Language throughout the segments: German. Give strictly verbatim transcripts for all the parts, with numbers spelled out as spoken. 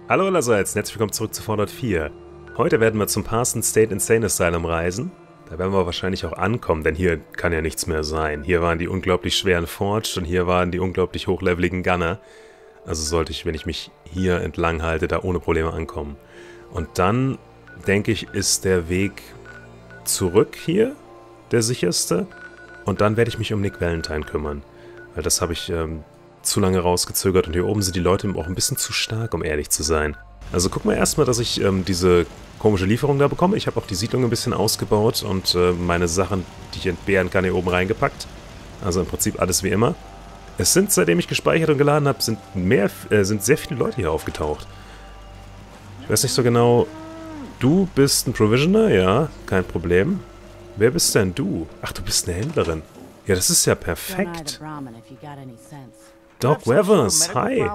Hallo allerseits, herzlich willkommen zurück zu Fallout vier. Heute werden wir zum Parsons State Insane Asylum reisen. Da werden wir wahrscheinlich auch ankommen, denn hier kann ja nichts mehr sein. Hier waren die unglaublich schweren Forged und hier waren die unglaublich hochleveligen Gunner. Also sollte ich, wenn ich mich hier entlang halte, da ohne Probleme ankommen. Und dann, denke ich, ist der Weg zurück hier der sicherste. Und dann werde ich mich um Nick Valentine kümmern. Weil das habe ich ähm, zu lange rausgezögert und hier oben sind die Leute auch ein bisschen zu stark, um ehrlich zu sein. Also gucken wir erstmal, dass ich ähm, diese komische Lieferung da bekomme. Ich habe auch die Siedlung ein bisschen ausgebaut und äh, meine Sachen, die ich entbehren kann, hier oben reingepackt. Also im Prinzip alles wie immer. Es sind, seitdem ich gespeichert und geladen habe, sind, mehr, äh, sind sehr viele Leute hier aufgetaucht. Ich weiß nicht so genau. Du bist ein Provisioner? Ja, kein Problem. Wer bist denn du? Ach, du bist eine Händlerin. Ja, das ist ja perfekt. Doc Weathers, hi.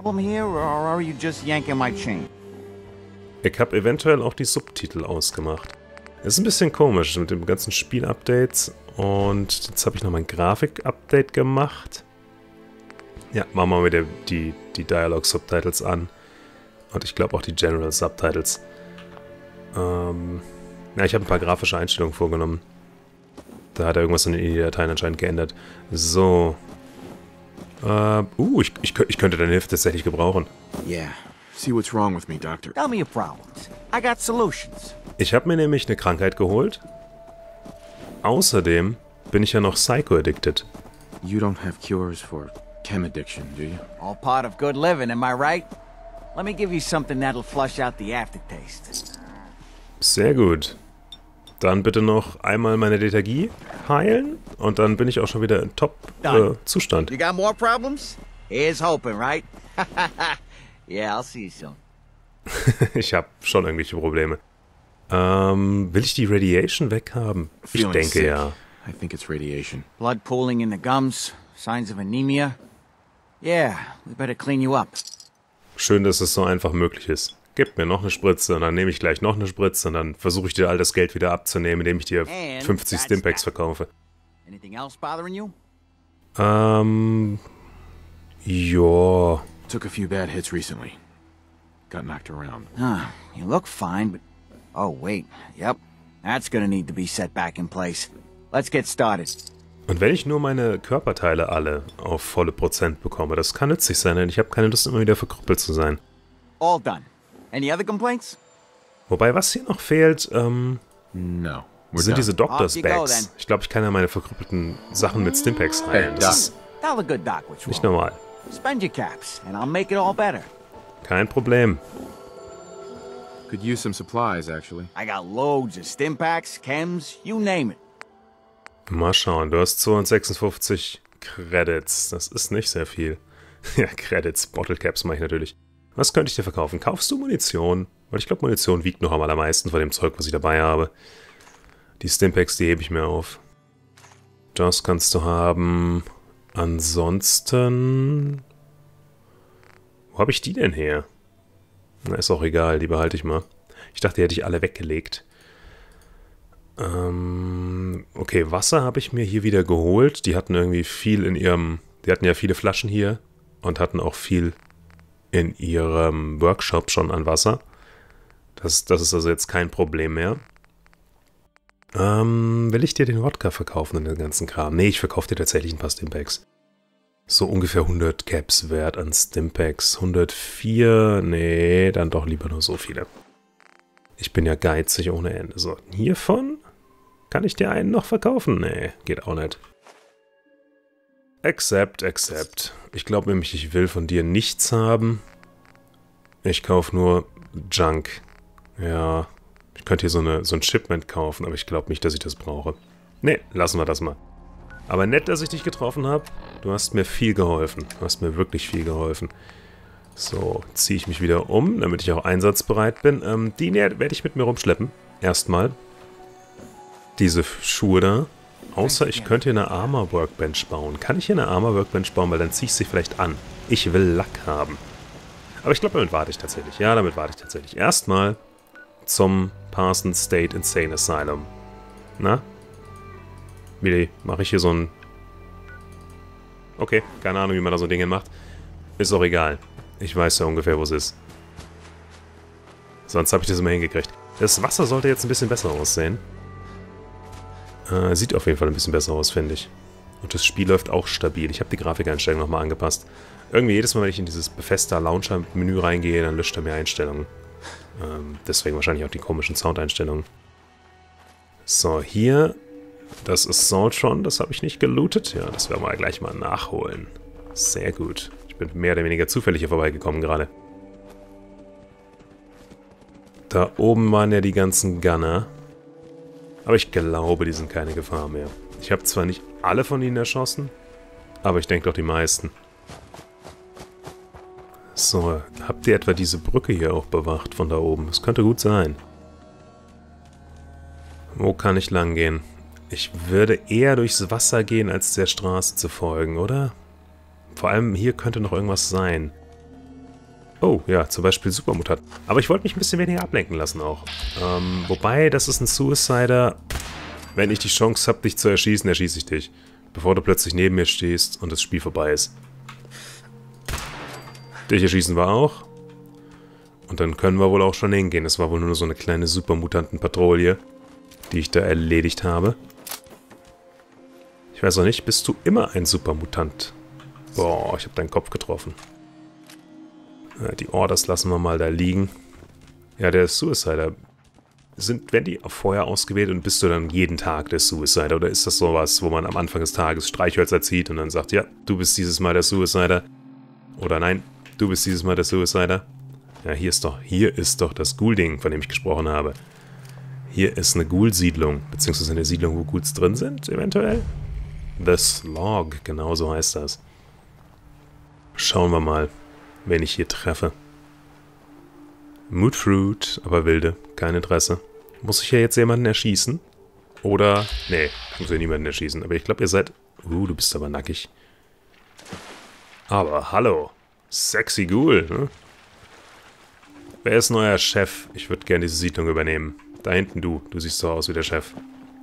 Ich habe eventuell auch die Subtitel ausgemacht. Es ist ein bisschen komisch mit den ganzen Spiel-Updates. Und jetzt habe ich noch mein Grafik-Update gemacht. Ja, machen wir wieder die, die Dialog-Subtitles an. Und ich glaube auch die General-Subtitles. Ähm, ja, ich habe ein paar grafische Einstellungen vorgenommen. Da hat er irgendwas in den Dateien anscheinend geändert. So. Uh, uh, ich, ich, ich könnte deine Hilfe tatsächlich gebrauchen. Yeah. See what's wrong with me, Doctor. Tell me your problems. I got solutions. Ich habe mir nämlich eine Krankheit geholt. Außerdem bin ich ja noch Psycho-addicted. You don't have cures for chem addiction, do you? All part of good living, am I right? Let me give you something that'll flush out the aftertaste. Sehr gut. Dann bitte noch einmal meine Lethargie heilen und dann bin ich auch schon wieder in Top-Zustand. Äh, you got more problems? Here's hoping, right? Yeah, I'll see you soon. Ich habe schon irgendwelche Probleme. Ähm, will ich die Radiation weghaben? Ich denke sick. Ja. I think it's radiation. Blood pooling in the gums, signs of anemia. Yeah, we better clean you up. Schön, dass es so einfach möglich ist. Gib mir noch eine Spritze und dann nehme ich gleich noch eine Spritze und dann versuche ich dir all das Geld wieder abzunehmen, indem ich dir fünfzig Stimpaks verkaufe. Anything else bothering you? Ähm, ja. Took a few bad hits recently. Got knocked around. Ah, you look fine, but oh wait, yep, that's gonna need to be set back in place. Let's get started. Und wenn ich nur meine Körperteile alle auf volle Prozent bekomme, das kann nützlich sein, denn ich habe keine Lust, immer wieder verkrüppelt zu sein. All done. Any other complaints? Wobei, was hier noch fehlt, ähm, no, sind diese Doctor's Bags. Ich glaube, ich kann ja meine verkrüppelten Sachen mit Stimpaks heilen. Das ist nicht normal. Spend your caps, and I'll make it all better. Kein Problem. Could use some supplies, actually. I got loads of Stimpaks, chems, you name it. Mal schauen, du hast zweihundertsechsundfünfzig Credits. Das ist nicht sehr viel. Ja, Credits, Bottle Caps mache ich natürlich. Was könnte ich dir verkaufen? Kaufst du Munition? Weil ich glaube, Munition wiegt noch am allermeisten von dem Zeug, was ich dabei habe. Die Stimpaks, die hebe ich mir auf. Das kannst du haben. Ansonsten... Wo habe ich die denn her? Na, ist auch egal, die behalte ich mal. Ich dachte, die hätte ich alle weggelegt. Ähm, okay, Wasser habe ich mir hier wieder geholt. Die hatten irgendwie viel in ihrem... Die hatten ja viele Flaschen hier und hatten auch viel in ihrem Workshop schon an Wasser. Das, das ist also jetzt kein Problem mehr. Ähm, will ich dir den Wodka verkaufen und den ganzen Kram? Nee, ich verkaufe dir tatsächlich ein paar Stimpaks. So ungefähr hundert Caps wert an Stimpaks. hundertvier, nee, dann doch lieber nur so viele. Ich bin ja geizig ohne Ende. So, hiervon kann ich dir einen noch verkaufen? Nee, geht auch nicht. Accept, accept. Ich glaube nämlich, ich will von dir nichts haben. Ich kaufe nur Junk. Ja, ich könnte hier so, eine, so ein Shipment kaufen, aber ich glaube nicht, dass ich das brauche. Nee, lassen wir das mal. Aber nett, dass ich dich getroffen habe. Du hast mir viel geholfen. Du hast mir wirklich viel geholfen. So, ziehe ich mich wieder um, damit ich auch einsatzbereit bin. Ähm, die werde ich mit mir rumschleppen. Erstmal. Diese Schuhe da. Außer ich könnte hier eine Armor Workbench bauen. Kann ich hier eine Armor Workbench bauen, weil dann ziehe ich sie vielleicht an. Ich will Lack haben. Aber ich glaube, damit warte ich tatsächlich. Ja, damit warte ich tatsächlich. Erstmal zum Parsons State Insane Asylum. Na? Wie mache ich hier so ein... Okay, keine Ahnung, wie man da so Dinge macht. Ist auch egal. Ich weiß ja ungefähr, wo es ist. Sonst habe ich das immer hingekriegt. Das Wasser sollte jetzt ein bisschen besser aussehen. Äh, sieht auf jeden Fall ein bisschen besser aus, finde ich. Und das Spiel läuft auch stabil. Ich habe die Grafikeinstellungen nochmal angepasst. Irgendwie jedes Mal, wenn ich in dieses Bethesda Launcher-Menü reingehe, dann löscht er mir Einstellungen. Ähm, deswegen wahrscheinlich auch die komischen Soundeinstellungen. So, hier... Das ist Saltron, das habe ich nicht gelootet. Ja, das werden wir gleich mal nachholen. Sehr gut. Ich bin mehr oder weniger zufällig hier vorbeigekommen gerade. Da oben waren ja die ganzen Gunner. Aber ich glaube, die sind keine Gefahr mehr. Ich habe zwar nicht alle von ihnen erschossen, aber ich denke doch die meisten. So, habt ihr etwa diese Brücke hier auch bewacht von da oben? Das könnte gut sein. Wo kann ich lang gehen? Ich würde eher durchs Wasser gehen, als der Straße zu folgen, oder? Vor allem hier könnte noch irgendwas sein. Oh, ja, zum Beispiel Supermutant. Aber ich wollte mich ein bisschen weniger ablenken lassen auch. Ähm, wobei, das ist ein Suicider. Wenn ich die Chance habe, dich zu erschießen, erschieße ich dich. Bevor du plötzlich neben mir stehst und das Spiel vorbei ist. Dich erschießen wir auch. Und dann können wir wohl auch schon hingehen. Das war wohl nur so eine kleine Supermutanten-Patrouille, die ich da erledigt habe. Ich weiß auch nicht, bist du immer ein Supermutant? Boah, ich habe deinen Kopf getroffen. Ja, die Orders lassen wir mal da liegen. Ja, der Suicider. Sind, werden die vorher ausgewählt und bist du dann jeden Tag der Suicider? Oder ist das sowas, wo man am Anfang des Tages Streichhölzer zieht und dann sagt, ja, du bist dieses Mal der Suicider? Oder nein, du bist dieses Mal der Suicider? Ja, hier ist doch, hier ist doch das Ghoul-Ding, von dem ich gesprochen habe. Hier ist eine Ghoul-Siedlung, beziehungsweise eine Siedlung, wo Ghouls drin sind, eventuell. The Slog, genau so heißt das. Schauen wir mal, wen ich hier treffe. Moodfruit, aber wilde, kein Interesse. Muss ich hier jetzt jemanden erschießen? Oder, nee, ich muss hier niemanden erschießen, aber ich glaube, ihr seid... Uh, du bist aber nackig. Aber hallo, sexy Ghoul, ne? Wer ist neuer Chef? Ich würde gerne diese Siedlung übernehmen. Da hinten du, du siehst so aus wie der Chef.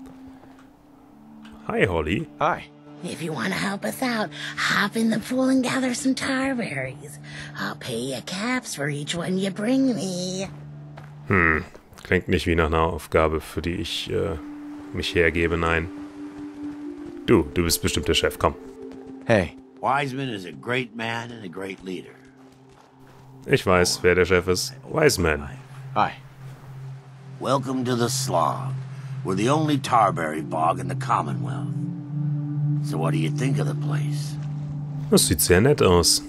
Hi, Holly. Hi. If you want to help us out, hop in the pool and gather some tar berries. I'll pay you caps for each one you bring me. Hm, klingt nicht wie nach einer Aufgabe, für die ich äh, mich hergebe, nein. Du, du bist bestimmt der Chef, komm. Hey. Wiseman is a great man and a great leader. Ich weiß, wer der Chef ist. Wiseman. Hi. Welcome to the Slog. We're the only tarberry bog in the Commonwealth. So what do you think of the place? Das sieht sehr nett aus.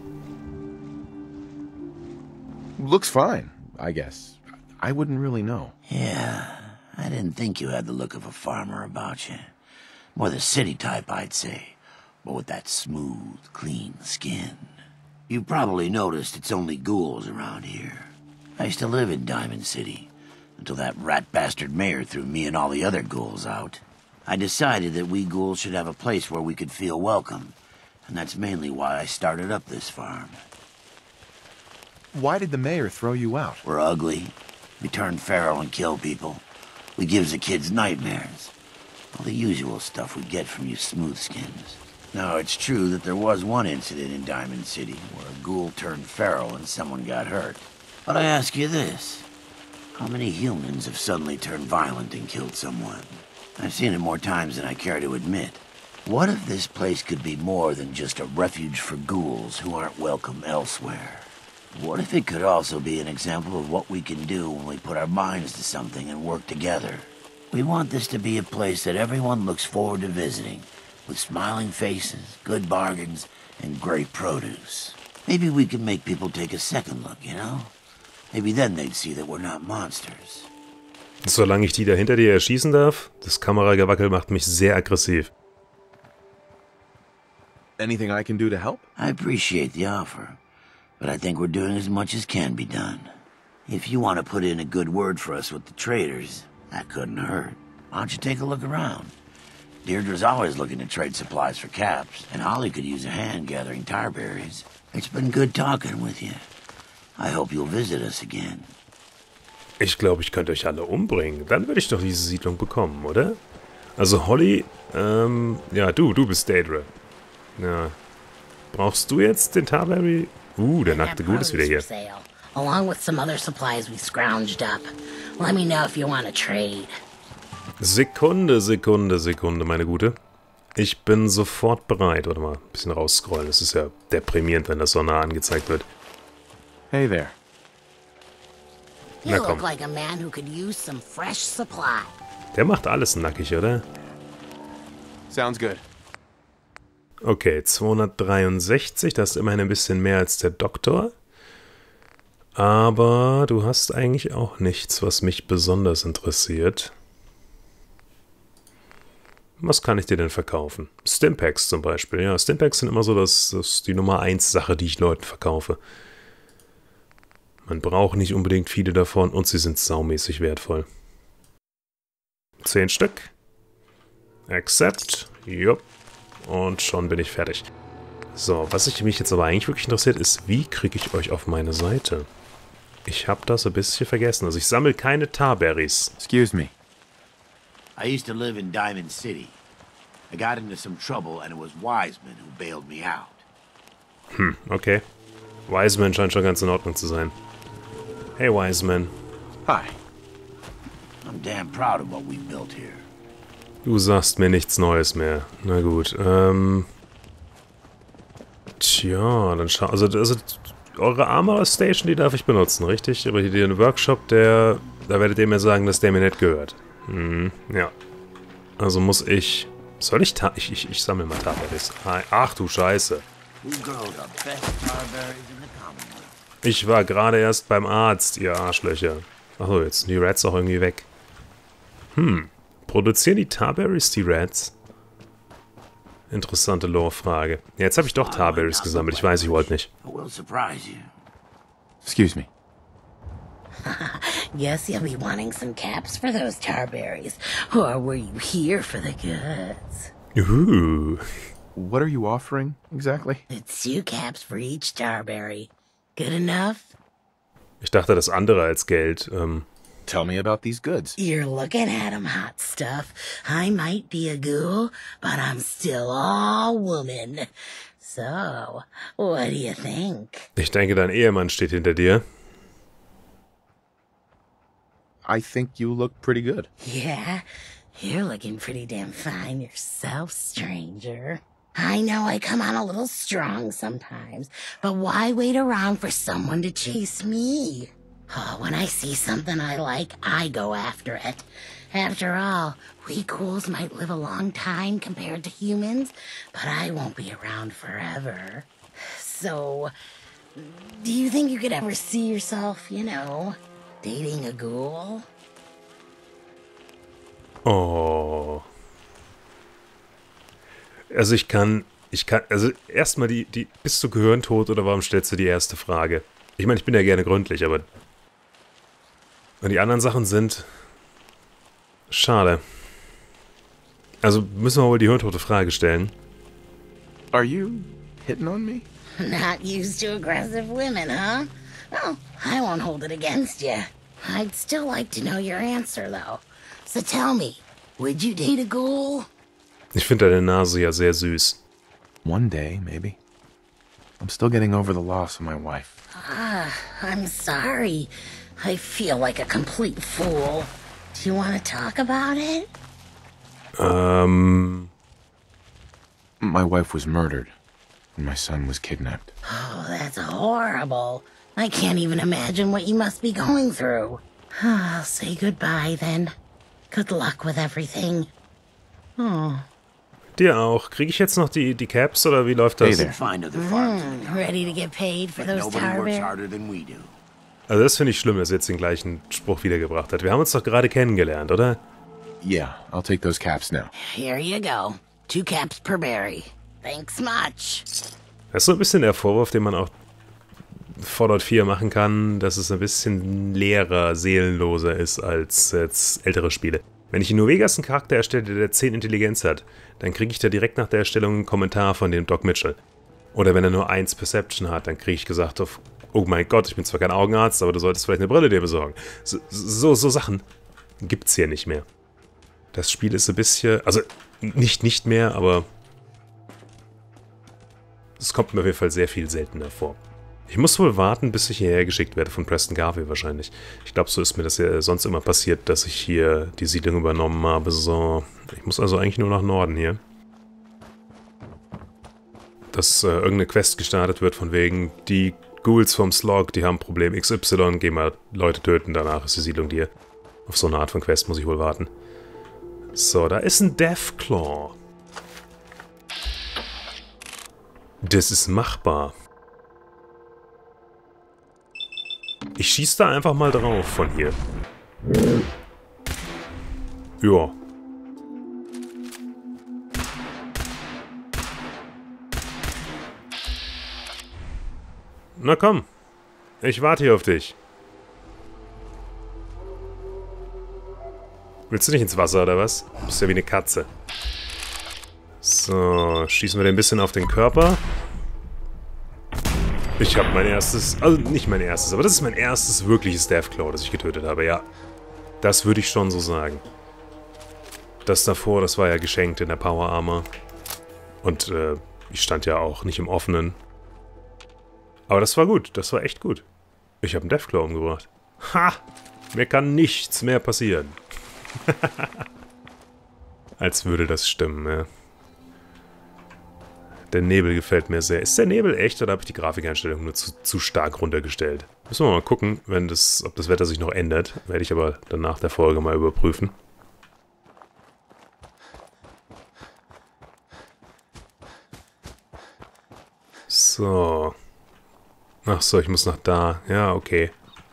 Looks fine, I guess. I wouldn't really know. Yeah, I didn't think you had the look of a farmer about you. More the city type, I'd say. But with that smooth, clean skin. You've probably noticed it's only ghouls around here. I used to live in Diamond City. Until that rat bastard mayor threw me and all the other ghouls out. I decided that we ghouls should have a place where we could feel welcome. And that's mainly why I started up this farm. Why did the mayor throw you out? We're ugly. We turn feral and kill people. We gives the kids nightmares. All the usual stuff we get from you smoothskins. Now, it's true that there was one incident in Diamond City where a ghoul turned feral and someone got hurt. But I ask you this. How many humans have suddenly turned violent and killed someone? I've seen it more times than I care to admit. What if this place could be more than just a refuge for ghouls who aren't welcome elsewhere? What if it could also be an example of what we can do when we put our minds to something and work together? We want this to be a place that everyone looks forward to visiting, with smiling faces, good bargains, and great produce. Maybe we can make people take a second look, you know? Maybe then they'd see that we're not monsters. Solange ich die da hinter dir erschießen darf, das Kameragewackel macht mich sehr aggressiv. Anything I can do to help? I appreciate the offer, but I think we're doing as much as can be done. If you want to put in a good word for us with the traders, that couldn't hurt. Why don't you take a look around? Deirdre's always looking to trade supplies for caps, and Holly could use a hand gathering tar berries. It's been good talking with you. I hope you'll visit us again. Ich glaube, ich könnte euch alle umbringen. Dann würde ich doch diese Siedlung bekommen, oder? Also Holly, ähm, ja, du, du bist Deirdre. Ja. Brauchst du jetzt den Tarberry? Uh, der nackte Ghoul ist wieder hier. along with some other supplies we scrounged up. Let me know if you want to trade. Sekunde, Sekunde, Sekunde, meine Gute. Ich bin sofort bereit. Warte mal, ein bisschen rausscrollen. Das ist ja deprimierend, wenn das so nah angezeigt wird. Hey there. You Na look komm. like a man who could use some fresh supply. Der macht alles nackig, oder? Sounds good. Okay, zweihundertdreiundsechzig, das ist immerhin ein bisschen mehr als der Doktor. Aber du hast eigentlich auch nichts, was mich besonders interessiert. Was kann ich dir denn verkaufen? Stimpaks zum Beispiel. Ja, Stimpaks sind immer so das, das die Nummer eins Sache, die ich Leuten verkaufe. Man braucht nicht unbedingt viele davon und sie sind saumäßig wertvoll. Zehn Stück. Accept. Jupp. Und schon bin ich fertig. So, was ich mich jetzt aber eigentlich wirklich interessiert, ist, wie kriege ich euch auf meine Seite? Ich habe das ein bisschen vergessen. Also ich sammle keine Tarberries. Excuse me. I used to live in Diamond City. I got into some trouble and it was Wiseman who bailed me out. Hm, okay. Wiseman scheint schon ganz in Ordnung zu sein. Hey Wiseman. Hi. I'm damn proud of what we built here. Du sagst mir nichts Neues mehr. Na gut, ähm... Tja, dann schau... Also, also eure Armor Station, die darf ich benutzen, richtig? Aber hier den Workshop, der... Da werdet ihr mir sagen, dass der mir nicht gehört. Hm, ja. Also muss ich... Soll ich ta... Ich, ich, ich sammle mal Tarberries. Ach du Scheiße. Who grows the best tarberries in the Commonwealth? Ich war gerade erst beim Arzt, ihr Arschlöcher. Achso, jetzt sind die Rats auch irgendwie weg. Hm. Produzieren die Tarberries die Rats? Interessante Lore-Frage. Ja, jetzt habe ich doch Tarberries gesammelt. Ich weiß, ich wollte nicht. I will surprise you. Excuse me. Guess you'll be wanting some caps for those tarberries. Or were you here for the goods? Juhu. What are you offering, exactly? It's two caps for each tarberry. Good enough? Ich dachte, das andere als Geld. Ähm, Tell me about these goods. You're looking at 'em, hot stuff. I might be a ghoul, but I'm still all woman. So, what do you think? ich denke, dein Ehemann steht hinter dir. I think you look pretty good. Yeah, you're looking pretty damn fine yourself, stranger. I know I come on a little strong sometimes, but why wait around for someone to chase me? Oh, when I see something I like, I go after it. After all, we ghouls might live a long time compared to humans, but I won't be around forever. So, do you think you could ever see yourself, you know, dating a ghoul? Oh. Also ich kann, ich kann, also erstmal die, die, bist du gehirntot oder warum stellst du die erste Frage? Ich meine, ich bin ja gerne gründlich, aber... Und die anderen Sachen sind... Schade. Also müssen wir wohl die hirntote Frage stellen. Are you hitting on me? Not used to aggressive women, huh? Well, I won't hold it against you. I'd still like to know your answer, though. So tell me, would you date a ghoul? Ich finde deine Nase ja sehr süß. One day, maybe. I'm still getting over the loss of my wife. Ah, I'm sorry. I feel like a complete fool. Do you want to talk about it? Ähm... My wife was murdered, and my son was kidnapped. Oh, that's horrible. I can't even imagine what you must be going through. I'll say goodbye, then. Good luck with everything. Oh. Dir auch. Kriege ich jetzt noch die, die Caps oder wie läuft das? Hey there. Find other farms, Mm, ready to get paid for but those nobody works tarberries? harder than we do. Also das finde ich schlimm, dass er jetzt den gleichen Spruch wiedergebracht hat. Wir haben uns doch gerade kennengelernt, oder? Yeah, I'll take those caps now. Here you go. Two caps per berry. Thanks much. Das ist so ein bisschen der Vorwurf, den man auch Fallout vier machen kann, dass es ein bisschen leerer, seelenloser ist als jetzt ältere Spiele. Wenn ich in New Vegas einen Charakter erstelle, der zehn Intelligenz hat, dann kriege ich da direkt nach der Erstellung einen Kommentar von dem Doc Mitchell. Oder wenn er nur eins Perception hat, dann kriege ich gesagt, auf, oh mein Gott, ich bin zwar kein Augenarzt, aber du solltest vielleicht eine Brille dir besorgen. So, so, so Sachen gibt's hier nicht mehr. Das Spiel ist ein bisschen, also nicht nicht mehr, aber es kommt mir auf jeden Fall sehr viel seltener vor. Ich muss wohl warten, bis ich hierher geschickt werde von Preston Garvey wahrscheinlich. Ich glaube, so ist mir das ja sonst immer passiert, dass ich hier die Siedlung übernommen habe. So, ich muss also eigentlich nur nach Norden hier. Dass äh, irgendeine Quest gestartet wird von wegen, die Ghouls vom Slog, die haben Problem X Y, geh mal Leute töten, danach ist die Siedlung dir. Auf so eine Art von Quest muss ich wohl warten. So, da ist ein Deathclaw. Das ist machbar. Ich schieße da einfach mal drauf von hier. Ja. Na komm. Ich warte hier auf dich. Willst du nicht ins Wasser, oder was? Du bist ja wie eine Katze. So, schießen wir den ein bisschen auf den Körper. Ich habe mein erstes, also nicht mein erstes, aber das ist mein erstes wirkliches Deathclaw, das ich getötet habe, ja. Das würde ich schon so sagen. Das davor, das war ja geschenkt in der Power Armor. Und äh, ich stand ja auch nicht im Offenen. Aber das war gut, das war echt gut. Ich habe einen Deathclaw umgebracht. Ha! Mir kann nichts mehr passieren. Als würde das stimmen, ja. Der Nebel gefällt mir sehr. Ist der Nebel echt oder habe ich die Grafikeinstellung nur zu, zu stark runtergestellt? Müssen wir mal gucken, wenn das, ob das Wetter sich noch ändert. Werde ich aber dann nach der Folge mal überprüfen. So. Ach so, ich muss nach da. Ja, okay.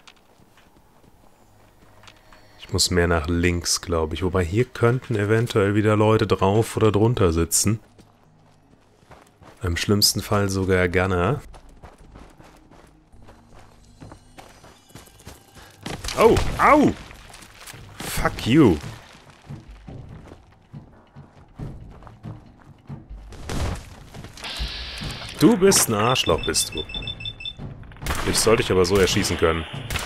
Ich muss mehr nach links, glaube ich. Wobei hier könnten eventuell wieder Leute drauf oder drunter sitzen. Im schlimmsten Fall sogar Gunner. Oh, au! Fuck you. Du bist ein Arschloch, bist du. Ich sollte dich aber so erschießen können.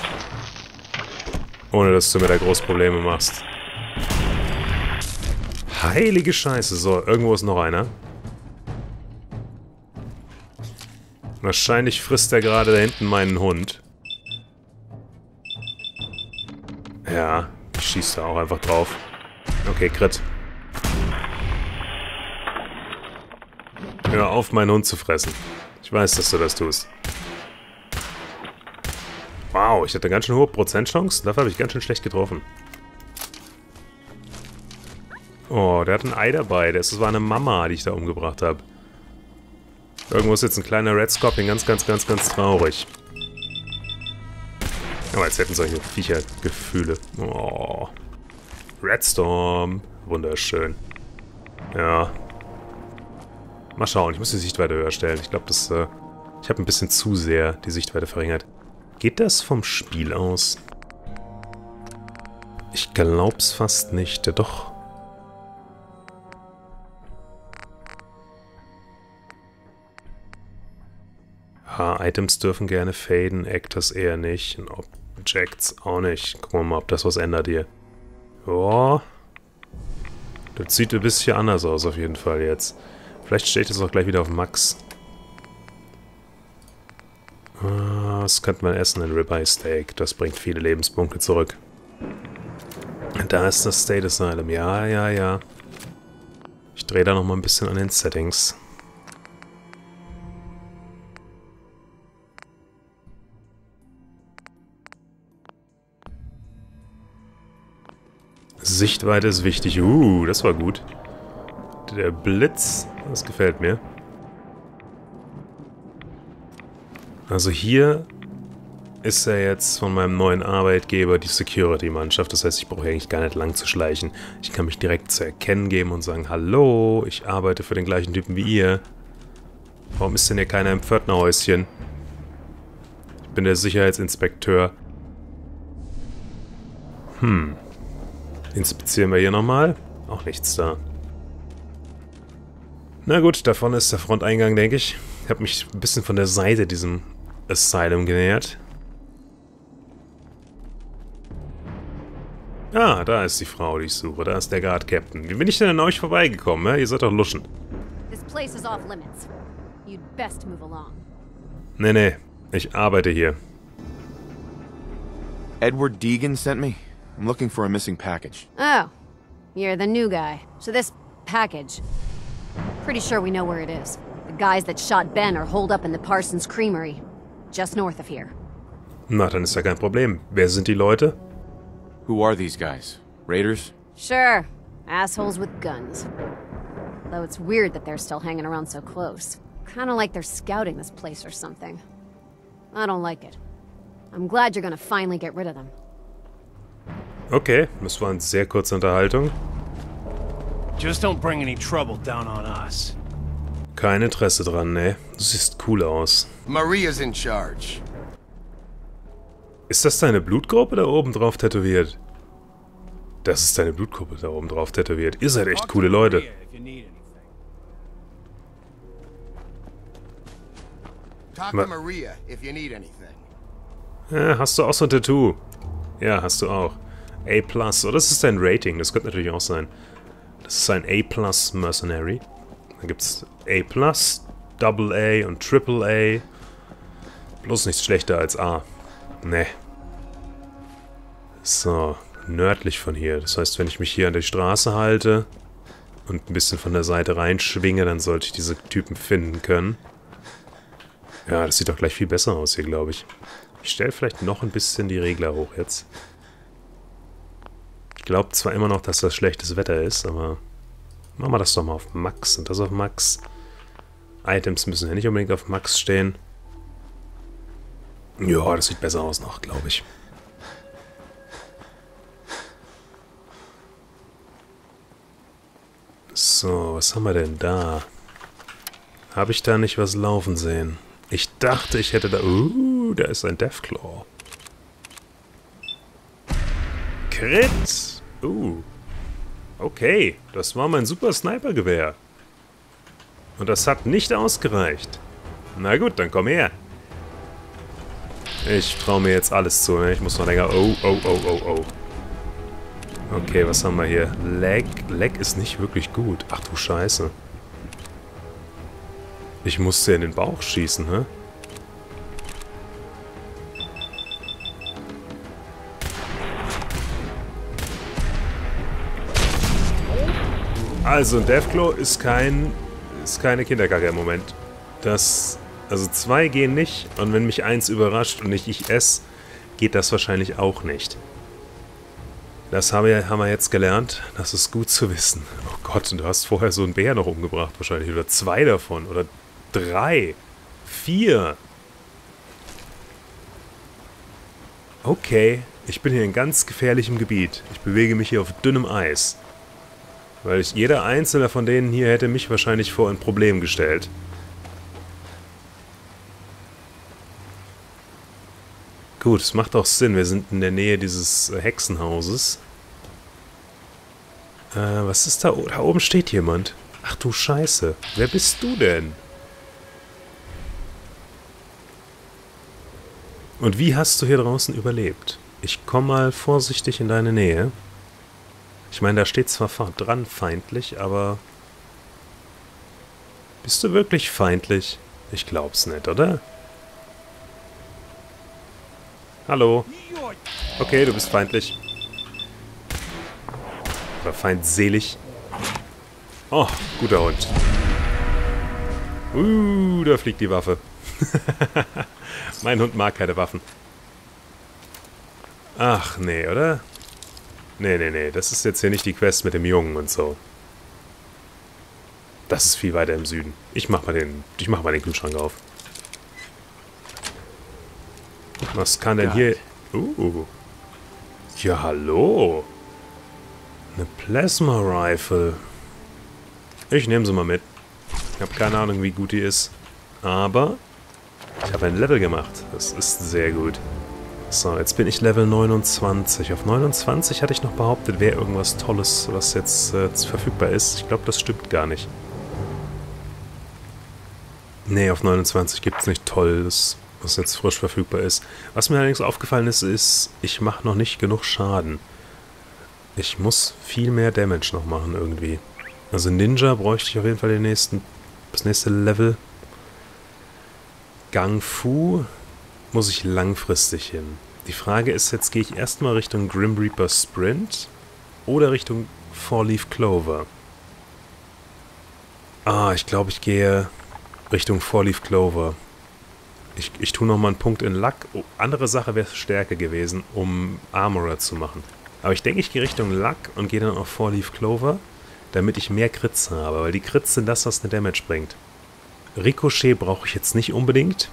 Ohne dass du mir da groß Probleme machst. Heilige Scheiße. So, irgendwo ist noch einer. Wahrscheinlich frisst er gerade da hinten meinen Hund. Ja, ich schieße da auch einfach drauf. Okay, Crit. Hör auf, meinen Hund zu fressen. Ich weiß, dass du das tust. Wow, ich hatte ganz schön hohe Prozentchance. Dafür habe ich ganz schön schlecht getroffen. Oh, der hat ein Ei dabei. Das war eine Mama, die ich da umgebracht habe. Irgendwo ist jetzt ein kleiner Red Scorpion. Ganz, ganz, ganz, ganz traurig. Aber jetzt hätten solche Viecher Gefühle. Oh. Redstorm. Wunderschön. Ja. Mal schauen. Ich muss die Sichtweite höher stellen. Ich glaube, das... Äh, ich habe ein bisschen zu sehr die Sichtweite verringert. Geht das vom Spiel aus? Ich glaub's fast nicht. Ja, doch. Ah, Items dürfen gerne faden, Actors eher nicht. Und Objects auch nicht. Gucken wir mal, ob das was ändert hier. Joa. Das sieht ein bisschen anders aus auf jeden Fall jetzt. Vielleicht stehe ich das auch gleich wieder auf Max. Ah, das könnte man essen, ein Ribeye Steak. Das bringt viele Lebenspunkte zurück. Da ist das State Asylum. Ja, ja, ja. Ich drehe da nochmal ein bisschen an den Settings. Sichtweite ist wichtig. Uh, das war gut. Der Blitz, das gefällt mir. Also hier ist ja jetzt von meinem neuen Arbeitgeber die Security-Mannschaft. Das heißt, ich brauche eigentlich gar nicht lang zu schleichen. Ich kann mich direkt zu erkennen geben und sagen, hallo, ich arbeite für den gleichen Typen wie ihr. Warum ist denn hier keiner im Pförtnerhäuschen? Ich bin der Sicherheitsinspekteur. Hm. Inspizieren wir hier nochmal. Auch nichts da. Na gut, davon ist der Fronteingang, denke ich. Ich habe mich ein bisschen von der Seite diesem Asylum genähert. Ah, da ist die Frau, die ich suche. Da ist der Guard Captain. Wie bin ich denn an euch vorbeigekommen? Ja? Ihr seid doch Luschen. This place is off limits. You'd best move along. Nee, nee. Ich arbeite hier. Edward Deegan sent me. I'm looking for a missing package. Oh, you're the new guy. So this package, pretty sure we know where it is. The guys that shot Ben are holed up in the Parsons Creamery, just north of here. Na, dann ist ja kein Problem. Wer sind die Leute? Who are these guys? Raiders? Sure, assholes with guns. Though it's weird that they're still hanging around so close. Kinda like they're scouting this place or something. I don't like it. I'm glad you're gonna finally get rid of them. Okay, das war eine sehr kurze Unterhaltung. Just don't bring any trouble down on us. Kein Interesse dran, ne? Du siehst cool aus. Maria's in charge. Ist das deine Blutgruppe da oben drauf tätowiert? Das ist deine Blutgruppe da oben drauf tätowiert. Ihr seid echt coole Leute. Talk to Maria if you need anything. Ja, hast du auch so ein Tattoo? Ja, hast du auch. A plus. Oder das ist dein Rating. Das könnte natürlich auch sein. Das ist ein A plus Mercenary. Dann gibt es A plus, Double A und Triple A. Bloß nichts schlechter als A. Ne. So, nördlich von hier. Das heißt, wenn ich mich hier an der Straße halte und ein bisschen von der Seite reinschwinge, dann sollte ich diese Typen finden können. Ja, das sieht doch gleich viel besser aus hier, glaube ich. Ich stelle vielleicht noch ein bisschen die Regler hoch jetzt. Ich glaube zwar immer noch, dass das schlechtes Wetter ist, aber machen wir das doch mal auf Max und das auf Max. Items müssen ja nicht unbedingt auf Max stehen. Ja, das sieht besser aus noch, glaube ich. So, was haben wir denn da? Habe ich da nicht was laufen sehen? Ich dachte, ich hätte da... Uh, da ist ein Deathclaw. Crit! Uh. Okay, das war mein super Snipergewehr. Und das hat nicht ausgereicht. Na gut, dann komm her. Ich traue mir jetzt alles zu, ne? Ich muss noch länger... Oh, oh, oh, oh, oh. Okay, was haben wir hier? Lag. Lag ist nicht wirklich gut. Ach du Scheiße. Ich musste in den Bauch schießen, hä? Also, ein Deathclaw ist kein... ist keine Kinderkacke im Moment. Das... Also zwei gehen nicht. Und wenn mich eins überrascht und nicht ich esse, geht das wahrscheinlich auch nicht. Das haben wir, haben wir jetzt gelernt. Das ist gut zu wissen. Oh Gott, und du hast vorher so einen Bär noch umgebracht wahrscheinlich. Oder zwei davon. Oder drei. Vier. Okay. Ich bin hier in ganz gefährlichem Gebiet. Ich bewege mich hier auf dünnem Eis. Weil ich, jeder einzelne von denen hier hätte mich wahrscheinlich vor ein Problem gestellt. Gut, es macht auch Sinn. Wir sind in der Nähe dieses äh, Hexenhauses. Äh, was ist da? Oh, da oben steht jemand. Ach du Scheiße. Wer bist du denn? Und wie hast du hier draußen überlebt? Ich komme mal vorsichtig in deine Nähe. Ich meine, da steht zwar dran feindlich, aber... Bist du wirklich feindlich? Ich glaub's nicht, oder? Hallo. Okay, du bist feindlich. Oder feindselig. Oh, guter Hund. Uh, da fliegt die Waffe. Mein Hund mag keine Waffen. Ach, nee, oder? Nee, nee, nee. Das ist jetzt hier nicht die Quest mit dem Jungen und so. Das ist viel weiter im Süden. Ich mach mal den, ich mach mal den Kühlschrank auf. Was kann denn hier... Uh. Ja, hallo. Eine Plasma Rifle. Ich nehme sie mal mit. Ich habe keine Ahnung, wie gut die ist. Aber ich habe ein Level gemacht. Das ist sehr gut. So, jetzt bin ich Level neunundzwanzig. Auf neunundzwanzig hatte ich noch behauptet, wäre irgendwas Tolles, was jetzt äh, verfügbar ist. Ich glaube, das stimmt gar nicht. Nee, auf neunundzwanzig gibt es nicht Tolles, was jetzt frisch verfügbar ist. Was mir allerdings aufgefallen ist, ist, ich mache noch nicht genug Schaden. Ich muss viel mehr Damage noch machen irgendwie. Also Ninja bräuchte ich auf jeden Fall den nächsten, das nächste Level. Gang Fu muss ich langfristig hin? Die Frage ist jetzt, gehe ich erstmal Richtung Grim Reaper Sprint oder Richtung Four Leaf Clover? Ah, ich glaube, ich gehe Richtung Four Leaf Clover. Ich, ich tue nochmal einen Punkt in Luck. Oh, andere Sache wäre Stärke gewesen, um Armorer zu machen. Aber ich denke, ich gehe Richtung Luck und gehe dann auf Four Leaf Clover, damit ich mehr Crits habe, weil die Crits sind das, was eine Damage bringt. Ricochet brauche ich jetzt nicht unbedingt,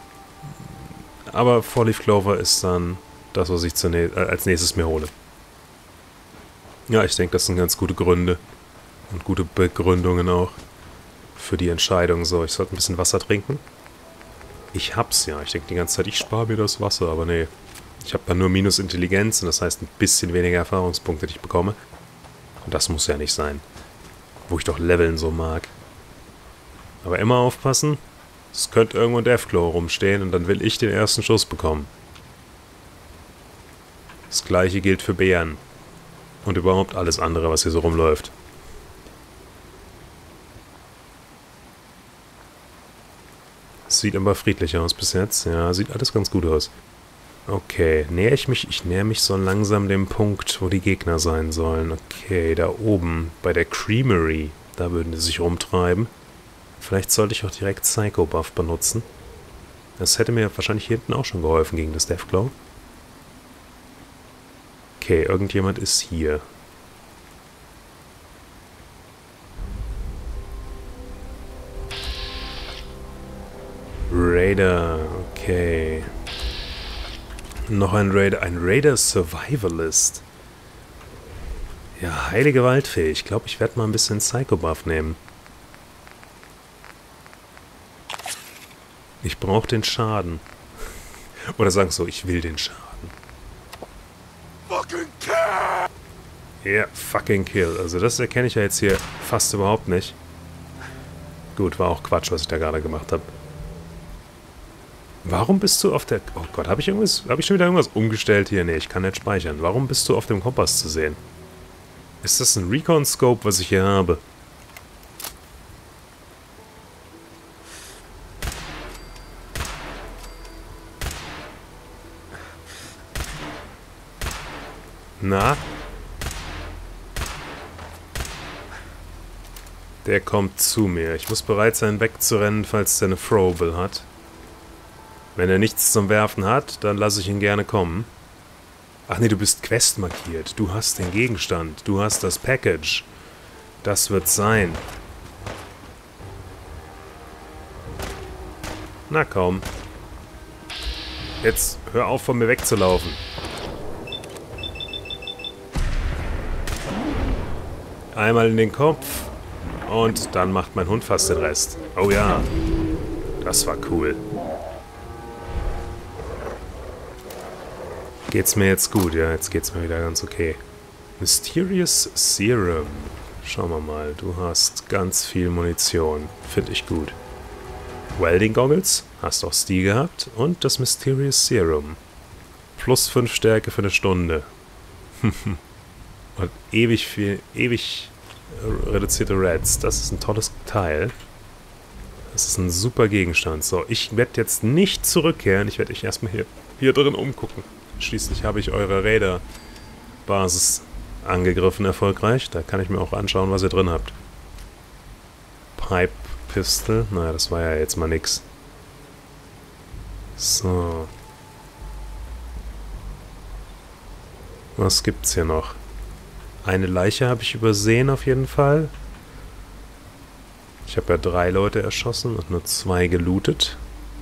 aber Four Leaf Clover ist dann das, was ich zunächst, äh, als nächstes mir hole. Ja, ich denke, das sind ganz gute Gründe und gute Begründungen auch für die Entscheidung. So, ich sollte ein bisschen Wasser trinken. Ich hab's ja. Ich denke die ganze Zeit, ich spare mir das Wasser, aber nee. Ich habe dann nur minus Intelligenz und das heißt ein bisschen weniger Erfahrungspunkte, die ich bekomme. Und das muss ja nicht sein. Wo ich doch Leveln so mag. Aber immer aufpassen. Es könnte irgendwo ein Deathclaw rumstehen und dann will ich den ersten Schuss bekommen. Das gleiche gilt für Bären. Und überhaupt alles andere, was hier so rumläuft. Sieht aber friedlich aus bis jetzt. Ja, sieht alles ganz gut aus. Okay, näher ich mich, ich näher mich so langsam dem Punkt, wo die Gegner sein sollen. Okay, da oben, bei der Creamery, da würden die sich rumtreiben. Vielleicht sollte ich auch direkt Psycho Buff benutzen. Das hätte mir wahrscheinlich hier hinten auch schon geholfen gegen das Deathclaw. Okay, irgendjemand ist hier. Raider, okay. Noch ein Raider, ein Raider Survivalist. Ja, heilige Waldfee. Ich glaube, ich werde mal ein bisschen Psycho Buff nehmen. Ich brauche den Schaden. Oder sagen so, ich will den Schaden. Fucking kill! Ja, fucking kill. Also das erkenne ich ja jetzt hier fast überhaupt nicht. Gut, war auch Quatsch, was ich da gerade gemacht habe. Warum bist du auf der... Oh Gott, habe ich irgendwas... Habe ich schon wieder irgendwas umgestellt hier? Nee, ich kann nicht speichern. Warum bist du auf dem Kompass zu sehen? Ist das ein Recon-Scope, was ich hier habe? Na? Der kommt zu mir. Ich muss bereit sein, wegzurennen, falls der eine Throwable hat. Wenn er nichts zum Werfen hat, dann lasse ich ihn gerne kommen. Ach nee, du bist Quest markiert. Du hast den Gegenstand. Du hast das Package. Das wird sein. Na komm. Jetzt hör auf, von mir wegzulaufen. Einmal in den Kopf. Und dann macht mein Hund fast den Rest. Oh ja. Das war cool. Geht's mir jetzt gut? Ja, jetzt geht's mir wieder ganz okay. Mysterious Serum. Schauen wir mal. Du hast ganz viel Munition. Finde ich gut. Welding Goggles. Hast auch Stil gehabt. Und das Mysterious Serum. Plus fünf Stärke für eine Stunde. Und ewig viel, ewig reduzierte Reds. Das ist ein tolles Teil. Das ist ein super Gegenstand. So, ich werde jetzt nicht zurückkehren. Ich werde euch erstmal hier, hier drin umgucken. Schließlich habe ich eure Raider-Basis angegriffen erfolgreich. Da kann ich mir auch anschauen, was ihr drin habt. Pipe Pistol. Naja, das war ja jetzt mal nix. So. Was gibt's hier noch? Eine Leiche habe ich übersehen auf jeden Fall. Ich habe ja drei Leute erschossen und nur zwei gelootet.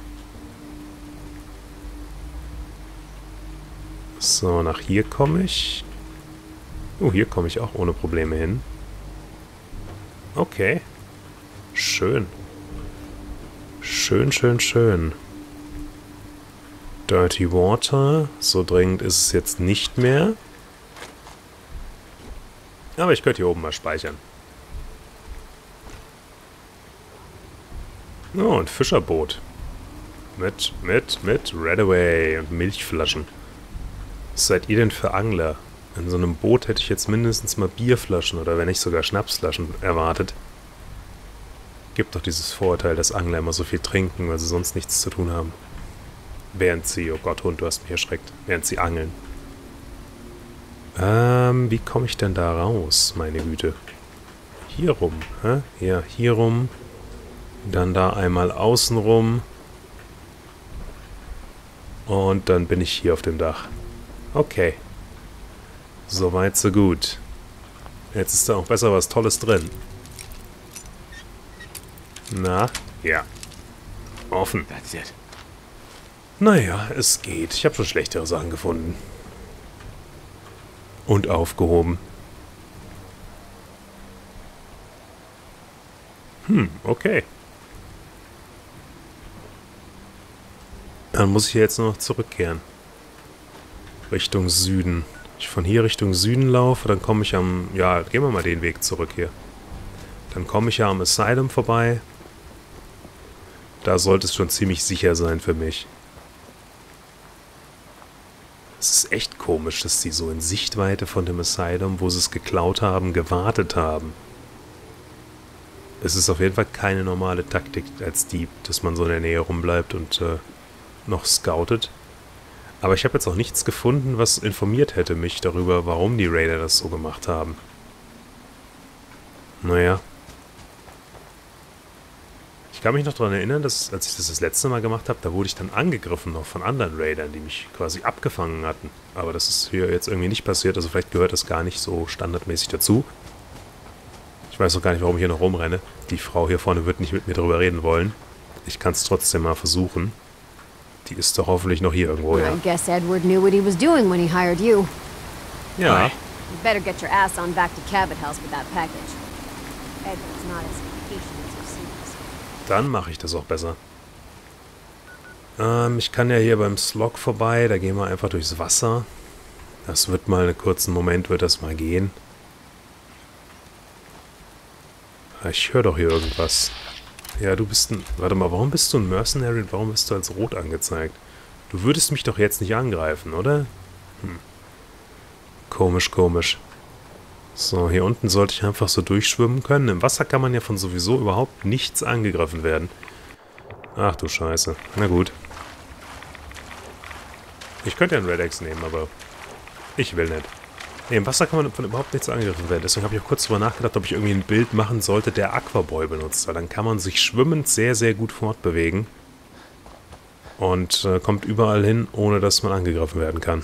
So, nach hier komme ich. Oh, hier komme ich auch ohne Probleme hin. Okay. Schön. Schön, schön, schön. Dirty Water. So dringend ist es jetzt nicht mehr. Aber ich könnte hier oben mal speichern. Oh, ein Fischerboot. Mit, mit, mit Redaway und Milchflaschen. Was seid ihr denn für Angler? In so einem Boot hätte ich jetzt mindestens mal Bierflaschen oder wenn nicht sogar Schnapsflaschen erwartet. Gibt doch dieses Vorurteil, dass Angler immer so viel trinken, weil sie sonst nichts zu tun haben. Während sie, oh Gott, Hund, du hast mich erschreckt. Während sie angeln. Ähm, wie komme ich denn da raus, meine Güte? Hier rum, hä? Ja, hier rum. Dann da einmal außen rum. Und dann bin ich hier auf dem Dach. Okay. Soweit, so gut. Jetzt ist da auch besser was Tolles drin. Na, ja. Offen. That's it. Naja, es geht. Ich habe schon schlechtere Sachen gefunden. Und aufgehoben. Hm, okay. Dann muss ich hier jetzt nur noch zurückkehren. Richtung Süden. Wenn ich von hier Richtung Süden laufe, dann komme ich am... Ja, gehen wir mal den Weg zurück hier. Dann komme ich ja am Asylum vorbei. Da sollte es schon ziemlich sicher sein für mich. Es ist echt komisch, dass die so in Sichtweite von dem Asylum, wo sie es geklaut haben, gewartet haben. Es ist auf jeden Fall keine normale Taktik als Dieb, dass man so in der Nähe rumbleibt und äh, noch scoutet. Aber ich habe jetzt auch nichts gefunden, was informiert hätte mich darüber, warum die Raider das so gemacht haben. Naja. Ich kann mich noch daran erinnern, dass als ich das das letzte Mal gemacht habe, da wurde ich dann angegriffen noch von anderen Raidern, die mich quasi abgefangen hatten. Aber das ist hier jetzt irgendwie nicht passiert, also vielleicht gehört das gar nicht so standardmäßig dazu. Ich weiß auch gar nicht, warum ich hier noch rumrenne. Die Frau hier vorne wird nicht mit mir drüber reden wollen. Ich kann es trotzdem mal versuchen. Die ist doch hoffentlich noch hier irgendwo, ja. I guess Edward knew what he was doing when he hired you. Ja. You better get your ass on back to Cabot House with that package. Edward's not as patient as you seem. Dann mache ich das auch besser. Ähm, ich kann ja hier beim Slog vorbei, da gehen wir einfach durchs Wasser. Das wird mal einen kurzen Moment, wird das mal gehen. Ich höre doch hier irgendwas. Ja, du bist ein... Warte mal, warum bist du ein Mercenary und warum bist du als rot angezeigt? Du würdest mich doch jetzt nicht angreifen, oder? Hm. Komisch, komisch. So, hier unten sollte ich einfach so durchschwimmen können. Im Wasser kann man ja von sowieso überhaupt nichts angegriffen werden. Ach du Scheiße. Na gut. Ich könnte ja einen Red Axe nehmen, aber ich will nicht. Nee, im Wasser kann man von überhaupt nichts angegriffen werden. Deswegen habe ich auch kurz drüber nachgedacht, ob ich irgendwie ein Bild machen sollte, der Aquaboy benutzt. Weil dann kann man sich schwimmend sehr, sehr gut fortbewegen. Und äh, kommt überall hin, ohne dass man angegriffen werden kann.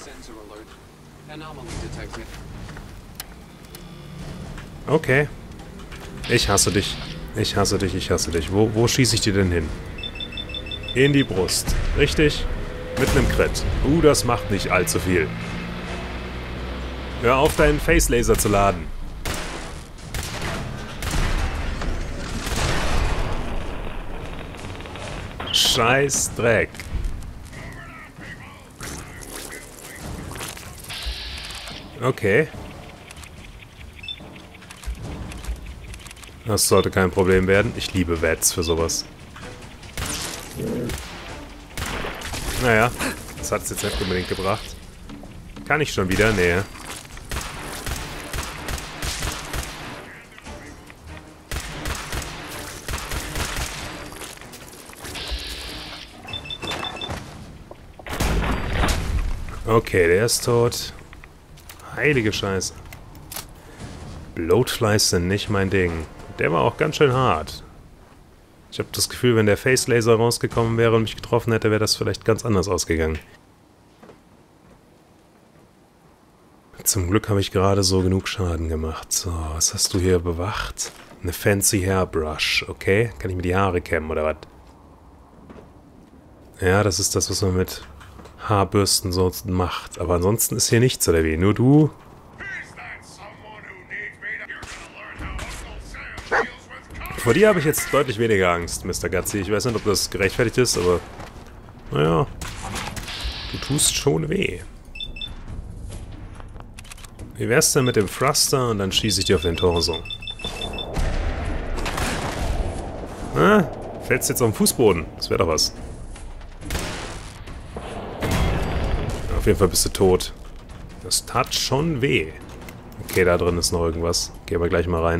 Okay. Ich hasse dich. Ich hasse dich, ich hasse dich. Wo, wo schieße ich dir denn hin? In die Brust. Richtig? Mit einem Crit. Uh, das macht nicht allzu viel. Hör auf, deinen Face Laser zu laden. Scheiß Dreck. Okay. Das sollte kein Problem werden. Ich liebe Vets für sowas. Naja, das hat es jetzt nicht unbedingt gebracht. Kann ich schon wieder? Nee. Okay, der ist tot. Heilige Scheiße. Bloatflies sind nicht mein Ding. Der war auch ganz schön hart. Ich habe das Gefühl, wenn der Face Laser rausgekommen wäre und mich getroffen hätte, wäre das vielleicht ganz anders ausgegangen. Zum Glück habe ich gerade so genug Schaden gemacht. So, was hast du hier bewacht? Eine fancy Hairbrush, okay? Kann ich mir die Haare kämmen oder was? Ja, das ist das, was man mit Haarbürsten so macht. Aber ansonsten ist hier nichts, oder wie? Nur du? Vor dir habe ich jetzt deutlich weniger Angst, Mister Gutsy. Ich weiß nicht, ob das gerechtfertigt ist, aber... Naja... Du tust schon weh. Wie wär's denn mit dem Thruster und dann schieße ich dir auf den Torso. Ah, fällst jetzt auf den Fußboden. Das wäre doch was. Auf jeden Fall bist du tot. Das tat schon weh. Okay, da drin ist noch irgendwas. Gehen wir gleich mal rein.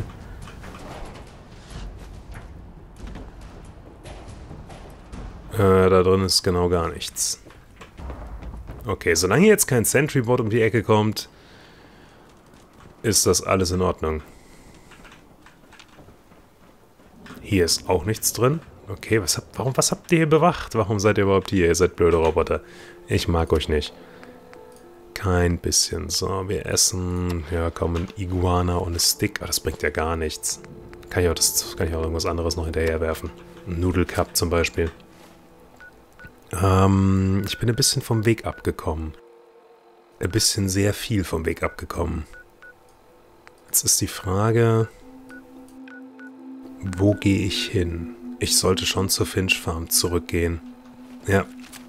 Äh, da drin ist genau gar nichts. Okay, solange hier jetzt kein Sentry-Bot um die Ecke kommt, ist das alles in Ordnung. Hier ist auch nichts drin. Okay, was habt, warum, was habt ihr hier bewacht? Warum seid ihr überhaupt hier? Ihr seid blöde Roboter. Ich mag euch nicht. Kein bisschen. So, wir essen. Ja, komm, ein Iguana und ein Stick. Aber das bringt ja gar nichts. Kann ich auch, das, kann ich auch irgendwas anderes noch hinterher werfen. Ein Nudelcup zum Beispiel. Ähm, ich bin ein bisschen vom Weg abgekommen. Ein bisschen sehr viel vom Weg abgekommen. Jetzt ist die Frage, wo gehe ich hin? Ich sollte schon zur Finch Farm zurückgehen. Ja.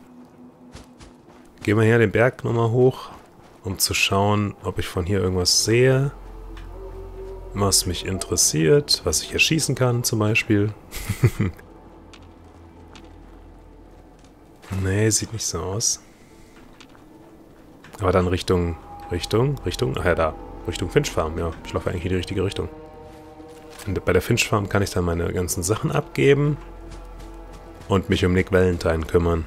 Gehen wir hier den Berg nochmal hoch, um zu schauen, ob ich von hier irgendwas sehe, was mich interessiert, was ich erschießen kann zum Beispiel. Nee, sieht nicht so aus. Aber dann Richtung, Richtung, Richtung, ach ja, da. Richtung Finch Farm, ja. Ich laufe eigentlich in die richtige Richtung. Und bei der Finch Farm kann ich dann meine ganzen Sachen abgeben und mich um Nick Valentine kümmern.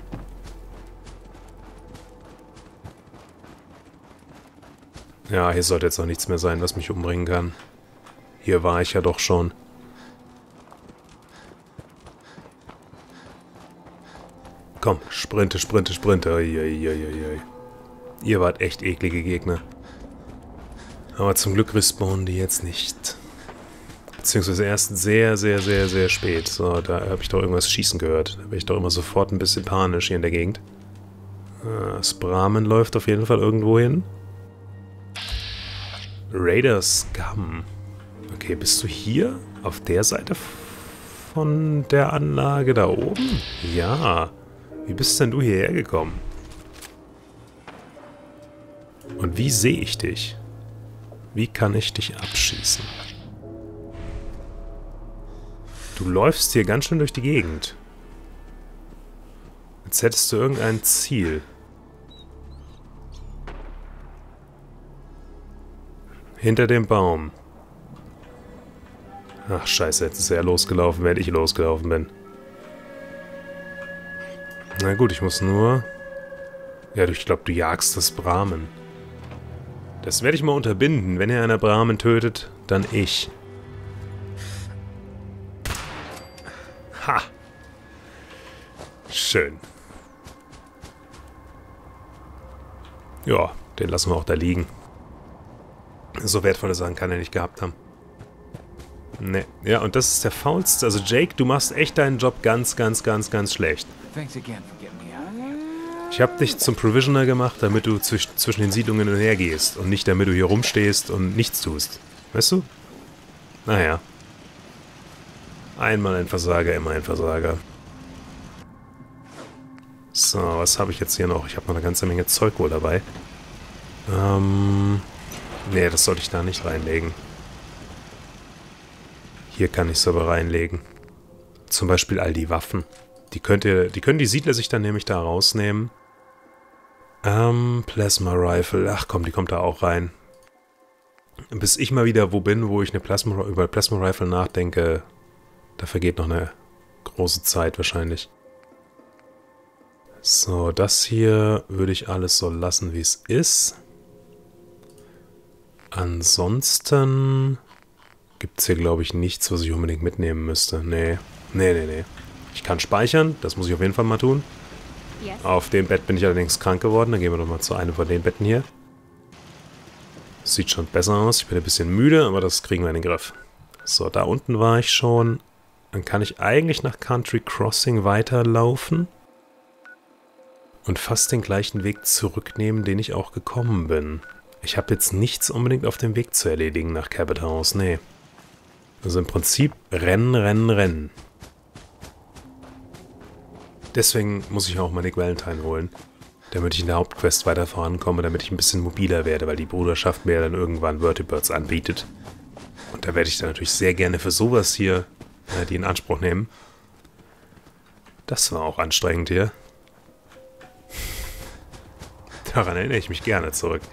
Ja, hier sollte jetzt noch nichts mehr sein, was mich umbringen kann. Hier war ich ja doch schon. Komm, sprinte, sprinte, sprinte. Uiuiuiui. Ihr wart echt eklige Gegner. Aber zum Glück respawnen die jetzt nicht. Beziehungsweise erst sehr, sehr, sehr, sehr spät. So, da habe ich doch irgendwas schießen gehört. Da bin ich doch immer sofort ein bisschen panisch hier in der Gegend. Das Brahmin läuft auf jeden Fall irgendwo hin. Raider Scum. Okay, bist du hier? Auf der Seite von der Anlage da oben? Ja. Wie bist denn du hierher gekommen? Und wie sehe ich dich? Wie kann ich dich abschießen? Du läufst hier ganz schön durch die Gegend. Als hättest du irgendein Ziel. Hinter dem Baum. Ach scheiße, jetzt ist er losgelaufen, während ich losgelaufen bin. Na gut, ich muss nur... Ja, ich glaube, du jagst das Brahmin. Das werde ich mal unterbinden. Wenn er einer Brahmin tötet, dann ich. Ha! Schön. Ja, den lassen wir auch da liegen. So wertvolle Sachen kann er nicht gehabt haben. Ne, ja, und das ist der faulste. Also Jake, du machst echt deinen Job ganz, ganz, ganz, ganz schlecht. Ich habe dich zum Provisioner gemacht, damit du zwisch zwischen den Siedlungen hin und her gehst und nicht damit du hier rumstehst und nichts tust. Weißt du? Naja. Einmal ein Versager, immer ein Versager. So, was habe ich jetzt hier noch? Ich habe noch eine ganze Menge Zeug wohl dabei. Ähm... Nee, das sollte ich da nicht reinlegen. Hier kann ich es aber reinlegen. Zum Beispiel all die Waffen. Die, könnt ihr, die können die Siedler sich dann nämlich da rausnehmen. Ähm, Plasma Rifle. Ach komm, die kommt da auch rein. Bis ich mal wieder wo bin, wo ich eine Plasma, über Plasma Rifle nachdenke, da vergeht noch eine große Zeit wahrscheinlich. So, das hier würde ich alles so lassen, wie es ist. Ansonsten gibt es hier, glaube ich, nichts, was ich unbedingt mitnehmen müsste. Nee, nee, nee, nee. Ich kann speichern, das muss ich auf jeden Fall mal tun. Yes. Auf dem Bett bin ich allerdings krank geworden. Dann gehen wir doch mal zu einem von den Betten hier. Sieht schon besser aus. Ich bin ein bisschen müde, aber das kriegen wir in den Griff. So, da unten war ich schon. Dann kann ich eigentlich nach Country Crossing weiterlaufen. Und fast den gleichen Weg zurücknehmen, den ich auch gekommen bin. Ich habe jetzt nichts unbedingt auf dem Weg zu erledigen nach Cabot House, nee. Also im Prinzip rennen, rennen, rennen. Deswegen muss ich auch mal Nick Valentine holen, damit ich in der Hauptquest weiter vorankomme, damit ich ein bisschen mobiler werde, weil die Bruderschaft mir dann irgendwann Vertibirds anbietet. Und da werde ich dann natürlich sehr gerne für sowas hier äh, die in Anspruch nehmen. Das war auch anstrengend hier. Daran erinnere ich mich gerne zurück.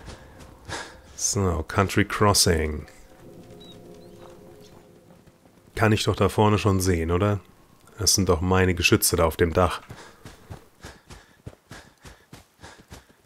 So, Country Crossing. Kann ich doch da vorne schon sehen, oder? Das sind doch meine Geschütze da auf dem Dach.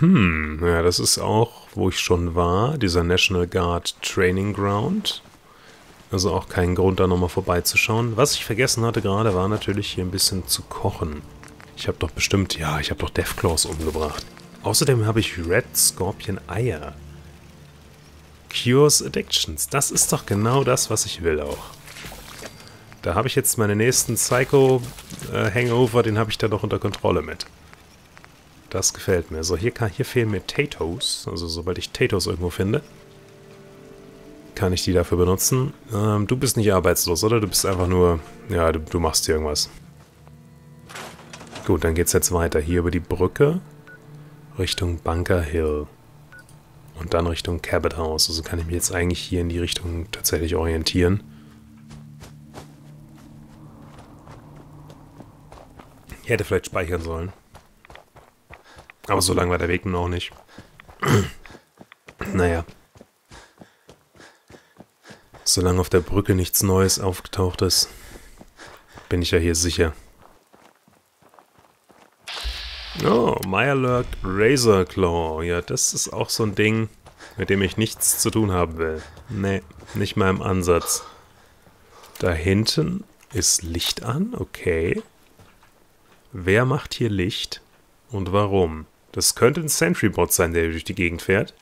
Hm, ja, das ist auch, wo ich schon war, dieser National Guard Training Ground. Also auch kein Grund, da nochmal vorbeizuschauen. Was ich vergessen hatte gerade, war natürlich hier ein bisschen zu kochen. Ich habe doch bestimmt, ja, ich habe doch Deathclaws umgebracht. Außerdem habe ich Red Scorpion Eier. Cures Addictions. Das ist doch genau das, was ich will auch. Da habe ich jetzt meine nächsten Psycho-Hangover, äh, den habe ich da noch unter Kontrolle mit. Das gefällt mir. So, hier, kann, hier fehlen mir Tatos. Also sobald ich Tatos irgendwo finde, kann ich die dafür benutzen. Ähm, du bist nicht arbeitslos, oder? Du bist einfach nur... Ja, du, du machst hier irgendwas. Gut, dann geht's jetzt weiter. Hier über die Brücke Richtung Bunker Hill. Und dann Richtung Cabot House. Also kann ich mich jetzt eigentlich hier in die Richtung tatsächlich orientieren. Ich hätte vielleicht speichern sollen. Aber so lang war der Weg nun auch nicht. Naja. Solange auf der Brücke nichts Neues aufgetaucht ist, bin ich ja hier sicher. Oh, Mirelurk Razor Claw. Ja, das ist auch so ein Ding, mit dem ich nichts zu tun haben will. Nee, nicht mal im Ansatz. Da hinten ist Licht an, okay. Wer macht hier Licht und warum? Das könnte ein Sentry-Bot sein, der durch die Gegend fährt.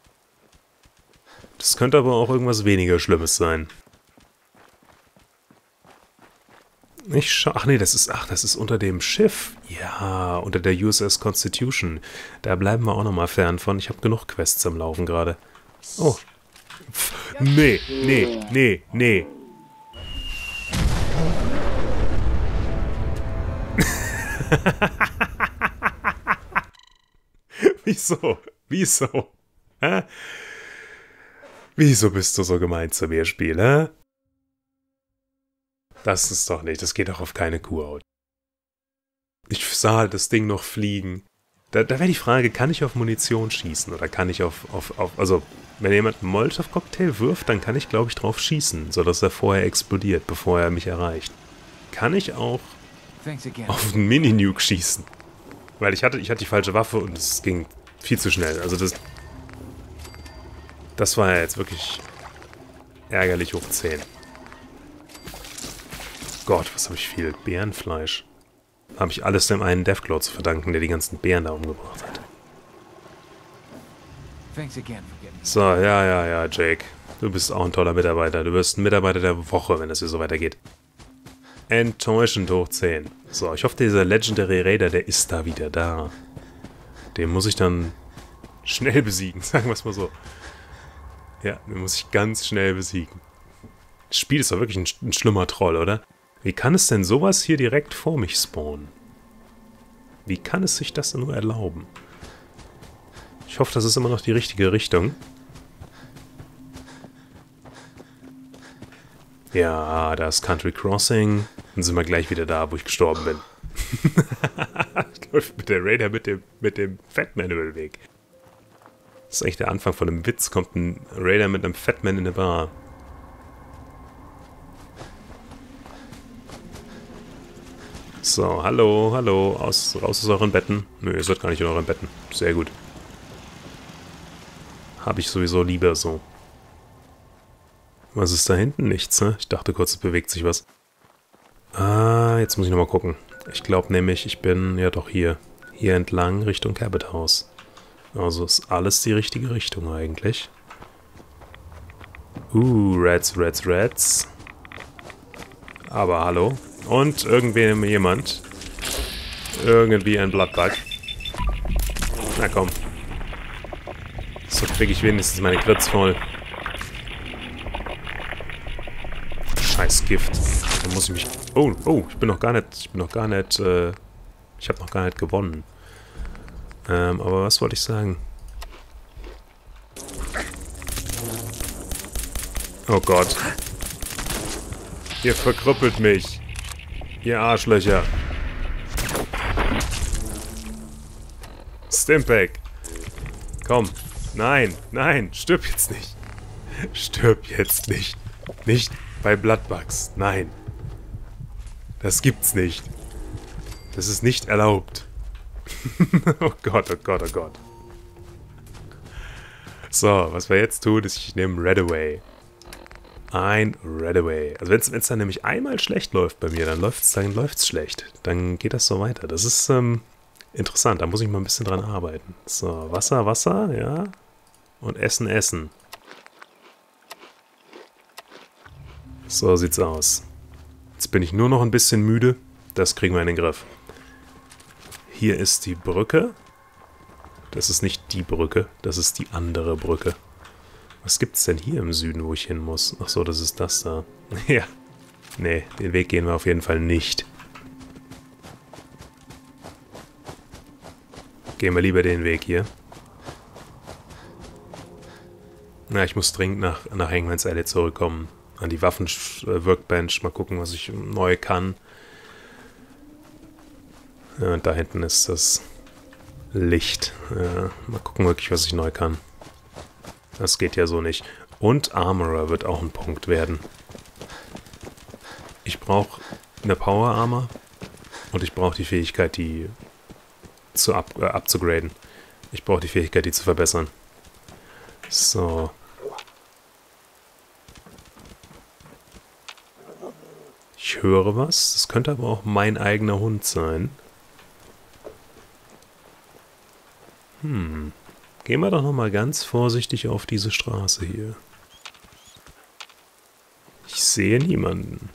Das könnte aber auch irgendwas weniger Schlimmes sein. Ich schau... Ach nee, das ist... Ach, das ist unter dem Schiff. Ja, unter der U S S Constitution. Da bleiben wir auch nochmal fern von. Ich habe genug Quests am Laufen gerade. Oh. Pff, nee, nee, nee, nee. Wieso? Wieso? Hä? Wieso bist du so gemein zu mir, Spiel, hä? Das ist doch nicht, das geht doch auf keine Kuhhaut. Ich sah halt das Ding noch fliegen. Da, da wäre die Frage, kann ich auf Munition schießen? Oder kann ich auf, auf, auf... Also, wenn jemand einen Molotov-Cocktail wirft, dann kann ich, glaube ich, drauf schießen, sodass er vorher explodiert, bevor er mich erreicht. Kann ich auch auf einen Mini-Nuke schießen? Weil ich hatte, ich hatte die falsche Waffe und es ging viel zu schnell. Also das... Das war ja jetzt wirklich ärgerlich hoch zehn. Gott, was habe ich viel? Bärenfleisch. Habe ich alles dem einen Deathclaw zu verdanken, der die ganzen Bären da umgebracht hat. So, ja, ja, ja, Jake. Du bist auch ein toller Mitarbeiter. Du wirst ein Mitarbeiter der Woche, wenn es hier so weitergeht. Enttäuschend hoch zehn. So, ich hoffe, dieser Legendary Raider, der ist da wieder da. Den muss ich dann schnell besiegen, sagen wir es mal so. Ja, den muss ich ganz schnell besiegen. Das Spiel ist doch wirklich ein, ein schlimmer Troll, oder? Wie kann es denn sowas hier direkt vor mich spawnen? Wie kann es sich das denn nur erlauben? Ich hoffe, das ist immer noch die richtige Richtung. Ja, da ist Country Crossing. Dann sind wir gleich wieder da, wo ich gestorben bin. Läuft mit der Raider mit dem, mit dem Fatman über den Weg. Das ist eigentlich der Anfang von einem Witz. Kommt ein Raider mit einem Fatman in eine Bar. So, hallo, hallo. Aus, raus aus euren Betten. Nö, ihr seid gar nicht in euren Betten. Sehr gut. Habe ich sowieso lieber so. Was ist da hinten? Nichts, ne? Ich dachte kurz, es bewegt sich was. Ah, jetzt muss ich nochmal gucken. Ich glaube nämlich, ich bin ja doch hier. Hier entlang Richtung Cabot House. Also ist alles die richtige Richtung eigentlich. Uh, Rats, Rats, Rats. Aber hallo. Und irgendwie jemand. Irgendwie ein Bloodbug. Na komm. So kriege ich wenigstens meine Crits voll. Scheiß Gift. Da muss ich mich... Oh, oh, ich bin noch gar nicht... Ich bin noch gar nicht... Äh, ich habe noch gar nicht gewonnen. Ähm, aber was wollte ich sagen? Oh Gott. Ihr verkrüppelt mich. Ihr Arschlöcher. Stimpack. Komm. Nein, nein, stirb jetzt nicht. Stirb jetzt nicht. Nicht bei Bloodbugs. Nein. Das gibt's nicht. Das ist nicht erlaubt. Oh Gott, oh Gott, oh Gott. So, was wir jetzt tun, ist, ich nehme Redaway. Ein Redaway. Also wenn es dann nämlich einmal schlecht läuft bei mir, dann läuft es dann läuft's schlecht. Dann geht das so weiter. Das ist ähm, interessant, da muss ich mal ein bisschen dran arbeiten. So, Wasser, Wasser, ja. Und Essen, Essen. So sieht's aus. Jetzt bin ich nur noch ein bisschen müde. Das kriegen wir in den Griff. Hier ist die Brücke. Das ist nicht die Brücke, das ist die andere Brücke. Was gibt's denn hier im Süden, wo ich hin muss? Ach so, das ist das da. Ja. Nee, den Weg gehen wir auf jeden Fall nicht. Gehen wir lieber den Weg hier. Na, ich muss dringend nach, nach Hangman's Alley zurückkommen. An die Waffen-Workbench. Mal gucken, was ich neu kann. Ja, und da hinten ist das Licht. Ja, mal gucken wirklich, was ich neu kann. Das geht ja so nicht. Und Armorer wird auch ein Punkt werden. Ich brauche eine Power Armor. Und ich brauche die Fähigkeit, die zu up, äh, abzugraden. Ich brauche die Fähigkeit, die zu verbessern. So. Ich höre was. Das könnte aber auch mein eigener Hund sein. Hm. Gehen wir doch nochmal ganz vorsichtig auf diese Straße hier. Ich sehe niemanden.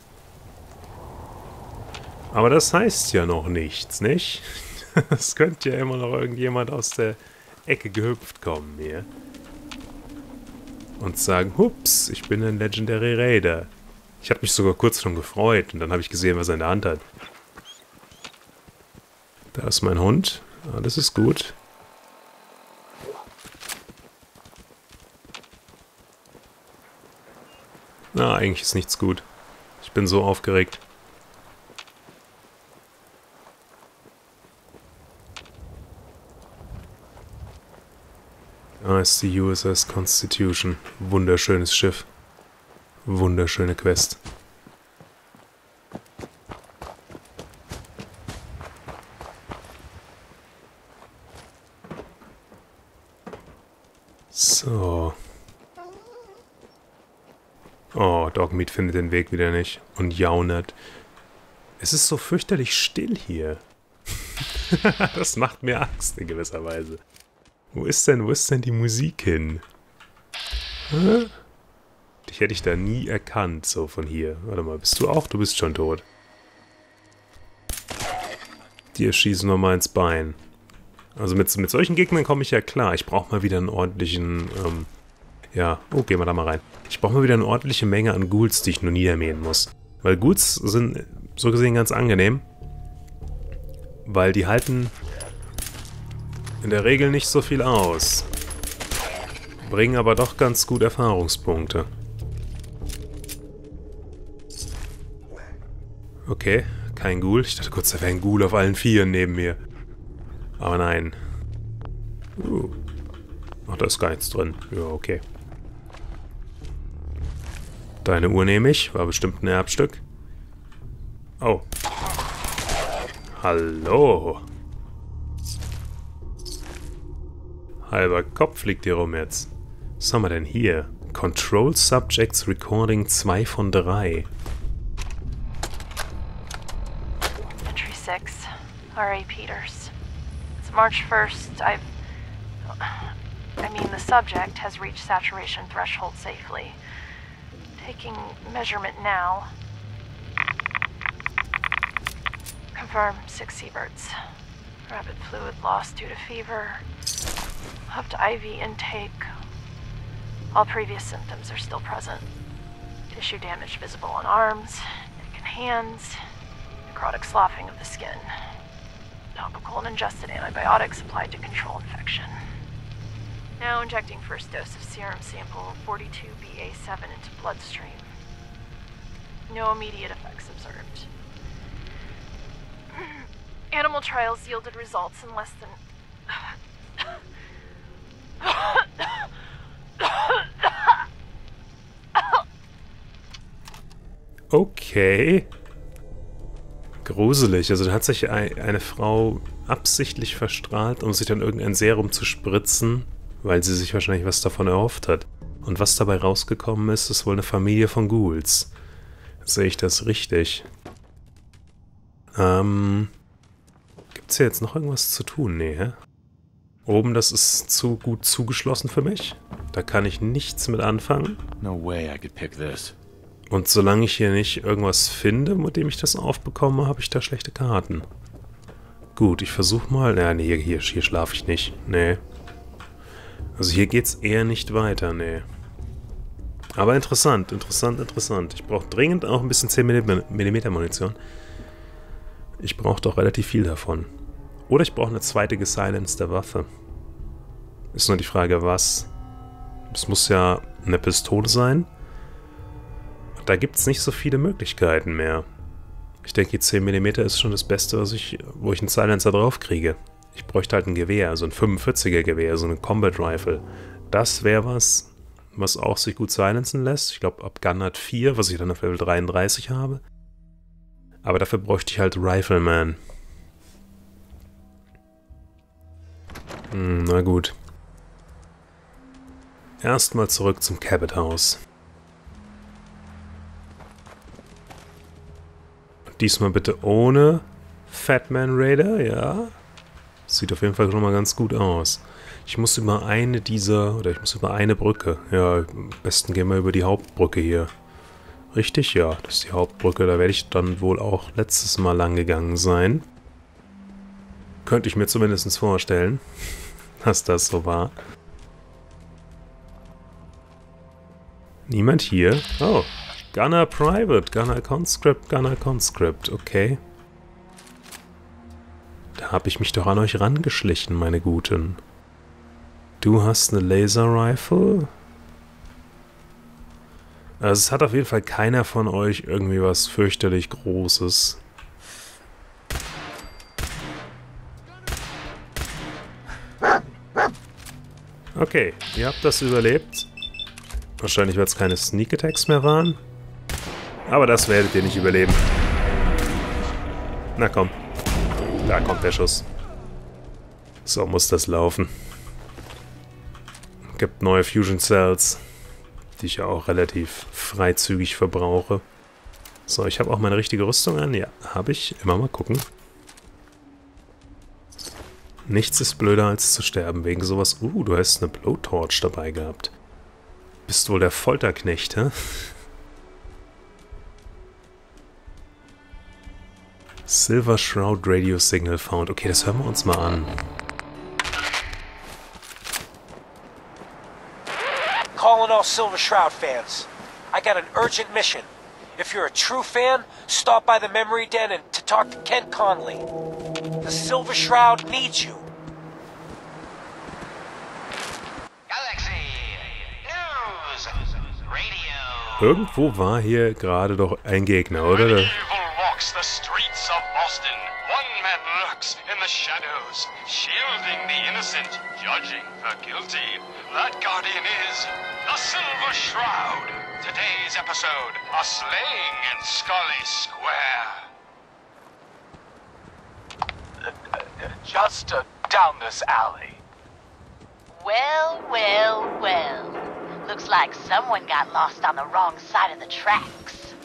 Aber das heißt ja noch nichts, nicht? Es könnte ja immer noch irgendjemand aus der Ecke gehüpft kommen hier. Und sagen, hups, ich bin ein Legendary Raider. Ich habe mich sogar kurz schon gefreut und dann habe ich gesehen, was er in der Hand hat. Da ist mein Hund. Alles ist gut. Na, eigentlich ist nichts gut. Ich bin so aufgeregt. Da ist die U S S Constitution. Wunderschönes Schiff. Wunderschöne Quest. So. Oh, Dogmeat findet den Weg wieder nicht. Und jaunert. Es ist so fürchterlich still hier. Das macht mir Angst in gewisser Weise. Wo ist denn, wo ist denn die Musik hin? Hä? Dich hätte ich da nie erkannt, so von hier. Warte mal, bist du auch? Du bist schon tot. Die erschießen wir mal ins Bein. Also mit, mit solchen Gegnern komme ich ja klar. Ich brauche mal wieder einen ordentlichen, ähm, ja, oh, gehen wir da mal rein. Ich brauche mal wieder eine ordentliche Menge an Ghouls, die ich nur niedermähen muss. Weil Ghouls sind so gesehen ganz angenehm. Weil die halten in der Regel nicht so viel aus. Bringen aber doch ganz gut Erfahrungspunkte. Okay, kein Ghoul. Ich dachte kurz, da wäre ein Ghoul auf allen Vieren neben mir. Aber nein. Uh. Ach, da ist gar nichts drin. Ja, okay. Deine Uhr nehme ich. War bestimmt ein Erbstück. Oh. Hallo. Halber Kopf liegt hier rum jetzt. Was haben wir denn hier? Control Subjects Recording zwei von drei. Entry six. R A Peters. It's March first. I've... I mean, the subject has reached saturation threshold safely. Taking measurement now. Confirm six Sieverts. Rapid fluid loss due to fever. Up to I V intake. All previous symptoms are still present. Tissue damage visible on arms, neck and hands. Necrotic sloughing of the skin. Topical and ingested antibiotics applied to control infection. Now injecting first dose of serum sample forty-two B A seven into bloodstream. No immediate effects observed. Animal trials yielded results in less than... Okay. Gruselig. Also da hat sich eine Frau absichtlich verstrahlt, um sich dann irgendein Serum zu spritzen, weil sie sich wahrscheinlich was davon erhofft hat. Und was dabei rausgekommen ist, ist wohl eine Familie von Ghouls. Sehe ich das richtig? Ähm... Gibt's hier jetzt noch irgendwas zu tun? Nee, hä? Oben, das ist zu gut zugeschlossen für mich. Da kann ich nichts mit anfangen. No way I could pick this. Und solange ich hier nicht irgendwas finde, mit dem ich das aufbekomme, habe ich da schlechte Karten. Gut, ich versuche mal... Ja, nee, hier, hier schlafe ich nicht. Nee. Also hier geht's eher nicht weiter, nee. Aber interessant, interessant, interessant. Ich brauche dringend auch ein bisschen zehn Millimeter Munition. Ich brauche doch relativ viel davon. Oder ich brauche eine zweite gesilencete Waffe. Ist nur die Frage, was. Es muss ja eine Pistole sein. Da gibt es nicht so viele Möglichkeiten mehr. Ich denke, die zehn Millimeter ist schon das Beste, was ich, wo ich einen Silencer drauf kriege. Ich bräuchte halt ein Gewehr, so ein fünfundvierziger Gewehr, so eine Combat Rifle. Das wäre was, was auch sich gut silencen lässt. Ich glaube, ab Gun hat vier, was ich dann auf Level dreiunddreißig habe. Aber dafür bräuchte ich halt Rifleman. Hm, na gut. Erstmal zurück zum Cabot House. Diesmal bitte ohne Fatman Raider, ja. Sieht auf jeden Fall schon mal ganz gut aus. Ich muss über eine dieser, oder ich muss über eine Brücke. Ja, am besten gehen wir über die Hauptbrücke hier. Richtig? Ja, das ist die Hauptbrücke. Da werde ich dann wohl auch letztes Mal lang gegangen sein. Könnte ich mir zumindest vorstellen, dass das so war. Niemand hier? Oh, Gunner Private, Gunner Conscript, Gunner Conscript, okay. Da habe ich mich doch an euch rangeschlichen, meine Guten. Du hast eine Laser Rifle? Also es hat auf jeden Fall keiner von euch irgendwie was fürchterlich Großes. Okay, ihr habt das überlebt. Wahrscheinlich, weil es keine Sneak Attacks mehr waren. Aber das werdet ihr nicht überleben. Na komm. Da kommt der Schuss. So muss das laufen. Gibt neue Fusion Cells, die ich ja auch relativ freizügig verbrauche. So, ich habe auch meine richtige Rüstung an. Ja, habe ich. Immer mal gucken. Nichts ist blöder als zu sterben wegen sowas. Uh, du hast eine Blowtorch dabei gehabt. Bist wohl der Folterknecht, hä? Silver Shroud Radio Signal found. Okay, das hören wir uns mal an. Calling all Silver Shroud fans. I got an urgent mission. If you're a true fan, stop by the Memory Den and to talk to Ken Conley. The Silver Shroud needs you. Galaxy News Radio. Irgendwo war hier gerade doch ein Gegner, oder? Evil walks the streets of Boston. One man lurks in the shadows, shielding the innocent, judging the guilty. That guardian is the Silver Shroud. Today's episode, a slaying in Scully Square. Uh, uh, just uh, down this alley. Well, well, well. Looks like someone got lost on the wrong side of the tracks.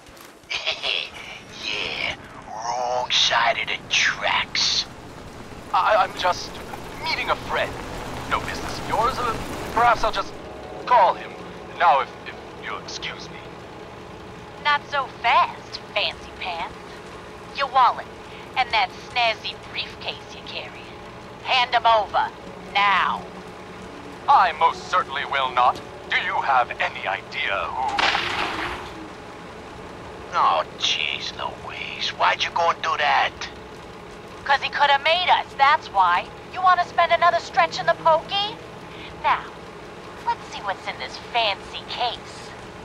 Yeah, wrong side of the tracks. I I'm just meeting a friend. No business of yours. Uh, perhaps I'll just call him. Now, if, if you'll excuse me. Not so fast, fancy pants. Your wallet and that snazzy briefcase you carry. Hand them over, now. I most certainly will not. Do you have any idea who... Oh, jeez Louise, why'd you go and do that? Cause he could have made us, that's why. You want to spend another stretch in the pokey? Now, let's see what's in this fancy case.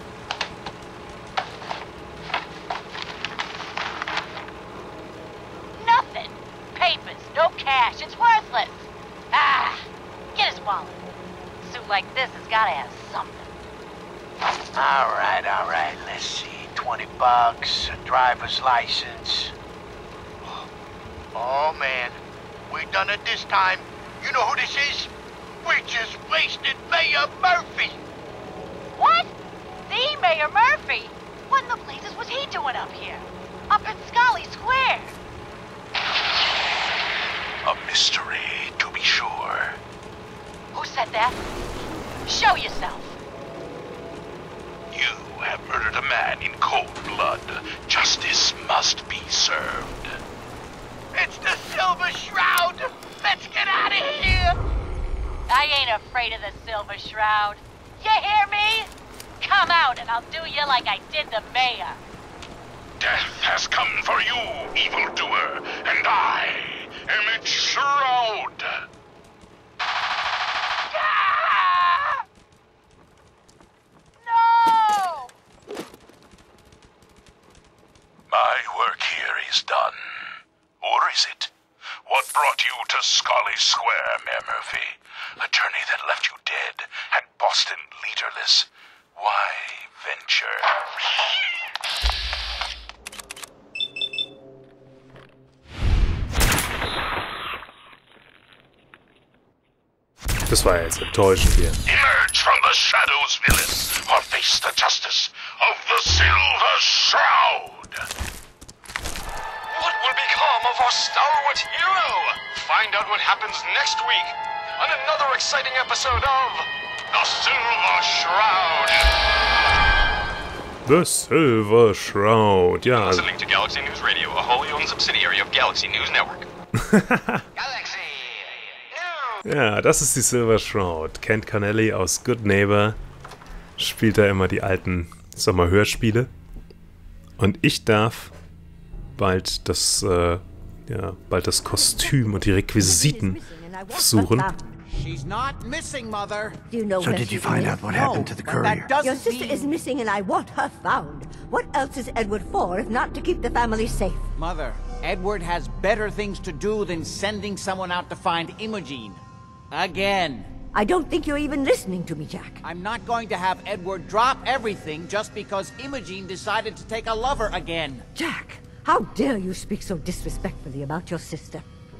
Nothing. Papers, no cash, it's worthless. Ah, get his wallet. A suit like this has gotta have something. All right, all right, let's see. twenty bucks, a driver's license. Oh, man. We done it this time. You know who this is? We just wasted Mayor Murphy! What? The Mayor Murphy? What in the blazes was he doing up here? Up at Scully Square? A mystery, to be sure. Who said that? Show yourself. You have murdered a man in cold blood. Justice must be served. It's the Silver Shroud! Let's get out of here! I ain't afraid of the Silver Shroud. You hear me? Come out and I'll do you like I did the mayor. Death has come for you, evildoer, and I am its shroud! Ah! No! My work here is done. Or is it? What brought you to Scully Square, Mayor Murphy? A journey that left you dead and Boston leaderless. Why venture? Das war jetzt enttäuschend hier. Emerge from the shadows, villains, or face the justice of the Silver Shroud! What will become of our stalwart hero? Find out what happens next week on another exciting episode of The Silver Shroud. The Silver Shroud, ja. Listening to Galaxy News Radio, a wholly owned subsidiary of Galaxy News Network. Ja, das ist die Silver Shroud. Kent Connelly aus Good Neighbor spielt da immer die alten, sag mal, Hörspiele. Und ich darf bald das, äh, ja, bald das Kostüm und die Requisiten suchen. She's not missing, Mother. Do you know so where did you she find is? out what No, happened to the but courier? Your sister is missing and I want her found. What else is Edward for if not to keep the family safe? Mother, Edward has better things to do than sending someone out to find Imogene. Again. I don't think you're even listening to me, Jack. I'm not going to have Edward drop everything just because Imogene decided to take a lover again. Jack, how dare you speak so disrespectfully about your sister?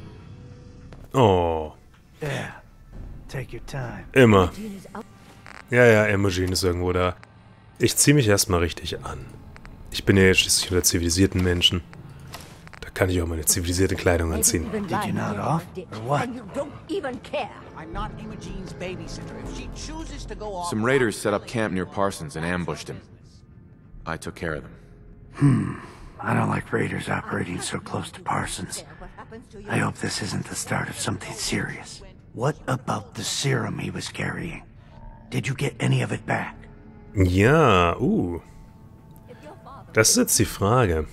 Oh. Yeah. Take your time. Immer. Ja, ja, Imogene ist irgendwo da. Ich ziehe mich erstmal richtig an. Ich bin ja jetzt schließlich unter zivilisierten Menschen. Da kann ich auch meine zivilisierte Kleidung anziehen. Did you nod off? Or what? And you don't even care. I'm not Imogene's babysitter. If she chooses to go off... Some raiders set up camp near Parsons and ambushed him. I took care of them. Hmm. I don't like raiders operating so close to Parsons. I hope this isn't the start of something serious. What about the serum he was carrying? Did you get any of it back? Ja, uh. Das ist jetzt die Frage.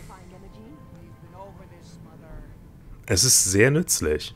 Es ist sehr nützlich.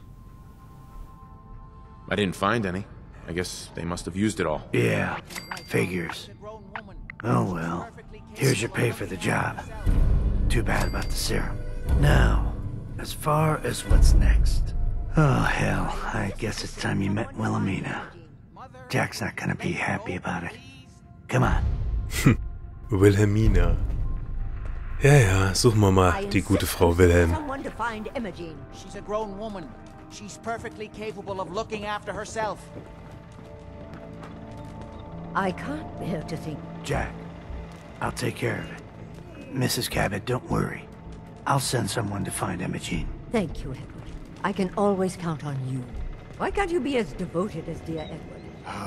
I didn't find any. I guess they must have used it all. Yeah, figures. Oh well, here's your pay for the job. Too bad about the serum. Now, as far as what's next. Oh hell, I guess it's time you met Wilhelmina. Jack's not gonna be happy about it. Come on. Wilhelmina. Ja, ja, suchen wir mal die gute Frau Wilhelm. Someone to find Imogene. She's a grown woman. She's perfectly capable of looking after herself. I can't bear to think. Jack, I'll take care of it. Missus Cabot, don't worry. I'll send someone to find Imogene. Thank you, Edward. I can always count on you. Why can't you be as devoted as dear Edward?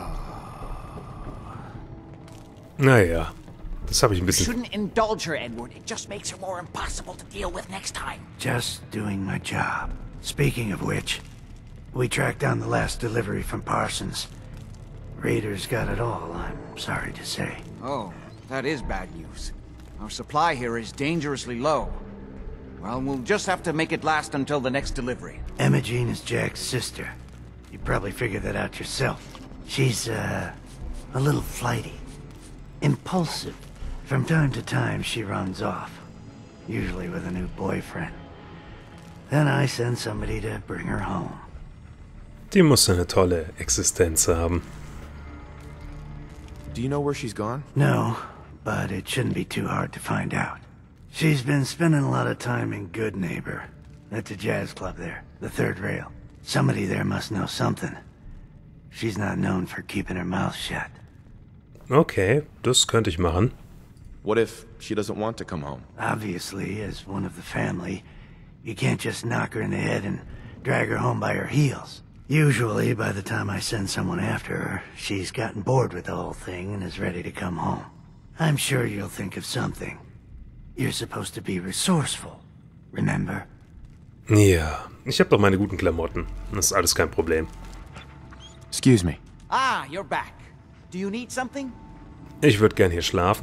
Naja, das habe ich ein bisschen... Shouldn't indulge her, Edward. It just makes her more impossible to deal with next time. Just doing my job. Speaking of which, we tracked down the last delivery from Parsons. Raiders got it all, I'm sorry to say. Oh, that is bad news. Our supply here is dangerously low. Well, we'll just have to make it last until the next delivery. Imogene is Jack's sister. You probably figured that out yourself. She's, uh, a little flighty. Impulsive. From time to time, she runs off. Usually with a new boyfriend. Then I send somebody to bring her home. Die muss eine tolle Existenz haben. Do you know where she's gone? No, but it shouldn't be too hard to find out. She's been spending a lot of time in Good Neighbor. That's a jazz club there, the third rail. Somebody there must know something. She's not known for keeping her mouth shut. Okay, das könnte ich machen. What if she doesn't want to come home? Obviously, as one of the family, you can't just knock her in the head and drag her home by her heels. Usually, by the time I send someone after her, she's gotten bored with the whole thing and is ready to come home. I'm sure you'll think of something. You're supposed to be resourceful, remember? Ja, ich habe doch meine guten Klamotten. Das ist alles kein Problem. Excuse me. Ah, you're back. Do you need something? Ich würde gern hier schlafen.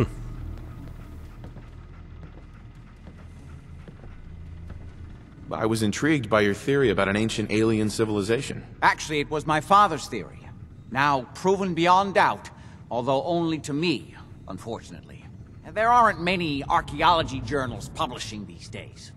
I was intrigued by your theory about an ancient alien civilization. Actually, it was my father's theory. Now proven beyond doubt, although only to me, unfortunately. There aren't many archaeology journals publishing these days.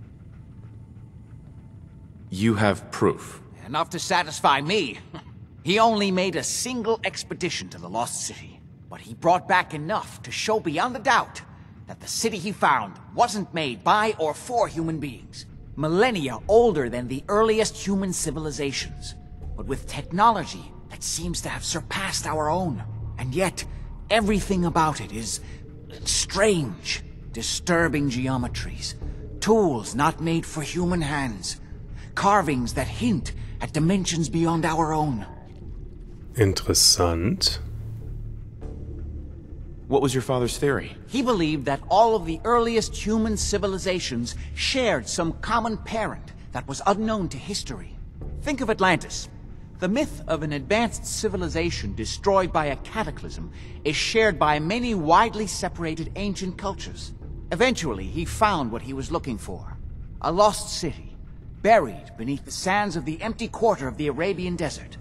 You have proof. Enough to satisfy me. He only made a single expedition to the Lost City, but he brought back enough to show beyond a doubt that the city he found wasn't made by or for human beings. Millennia older than the earliest human civilizations, but with technology that seems to have surpassed our own. And yet, everything about it is strange, disturbing geometries, tools not made for human hands, carvings that hint at dimensions beyond our own. Interessant. What was your father's theory? He believed that all of the earliest human civilizations shared some common parent that was unknown to history. Think of Atlantis. The myth of an advanced civilization destroyed by a cataclysm is shared by many widely separated ancient cultures. Eventually, he found what he was looking for. A lost city, buried beneath the sands of the empty quarter of the Arabian desert.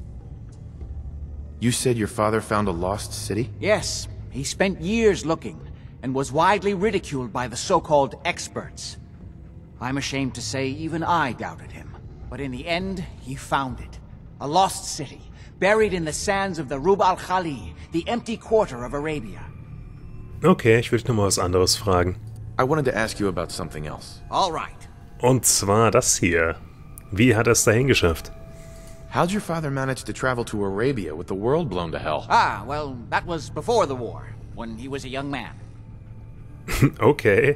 You said your father found a lost city? Yes. He spent years looking, and was widely ridiculed by the so-called experts. I'm ashamed to say even I doubted him. But in the end, he found it. A lost city, buried in the sands of the Rub al-Khali, the empty quarter of Arabia. Okay, ich will noch mal was anderes fragen. I wanted to ask you about something else. All right. Und zwar das hier. Wie hat er es dahin geschafft? How'd your father manage to travel to Arabia with the world blown to hell? Ah, well, that was before the war, when he was a young man. Okay.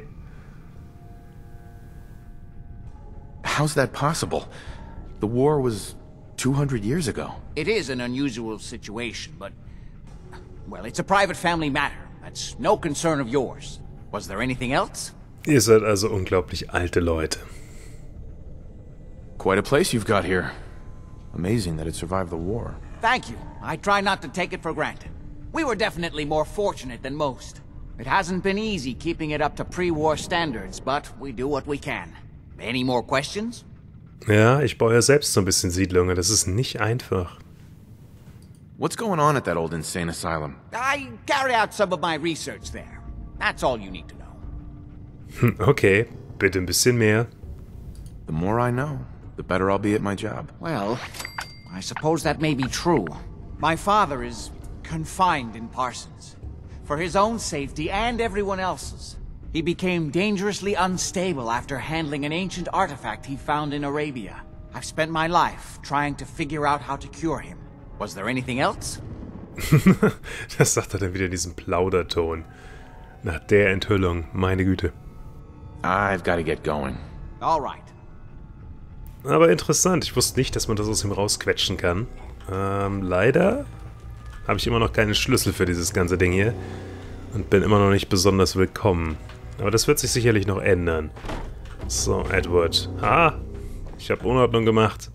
How's that possible? The war was two hundred years ago. It is an unusual situation, but... well, it's a private family matter. That's no concern of yours. Was there anything else? Ihr seid also unglaublich alte Leute. Quite a place you've got here. Amazing that it survived the war. Thank you. I try not to take it for granted. We were definitely more fortunate than most. It hasn't been easy keeping it up to pre-war standards, but we do what we can. Any more questions? Ja, ich baue ja selbst so ein bisschen Siedlungen. Das ist nicht einfach. What's going on at that old insane asylum? I carry out some of my research there. That's all you need to know. Okay, bitte ein bisschen mehr. The more I know, the better I'll be at my job. Well, I suppose that may be true. My father is confined in Parsons. For his own safety and everyone else's. He became dangerously unstable after handling an ancient artifact he found in Arabia. I've spent my life trying to figure out how to cure him. Was there anything else? Das sagt er dann wieder in diesem Plauderton. Nach der Enthüllung, meine Güte. I've got to get going. All right. Aber interessant, ich wusste nicht, dass man das aus ihm rausquetschen kann. Ähm, leider habe ich immer noch keinen Schlüssel für dieses ganze Ding hier. Und bin immer noch nicht besonders willkommen. Aber das wird sich sicherlich noch ändern. So, Edward. Ah, ich habe Unordnung gemacht.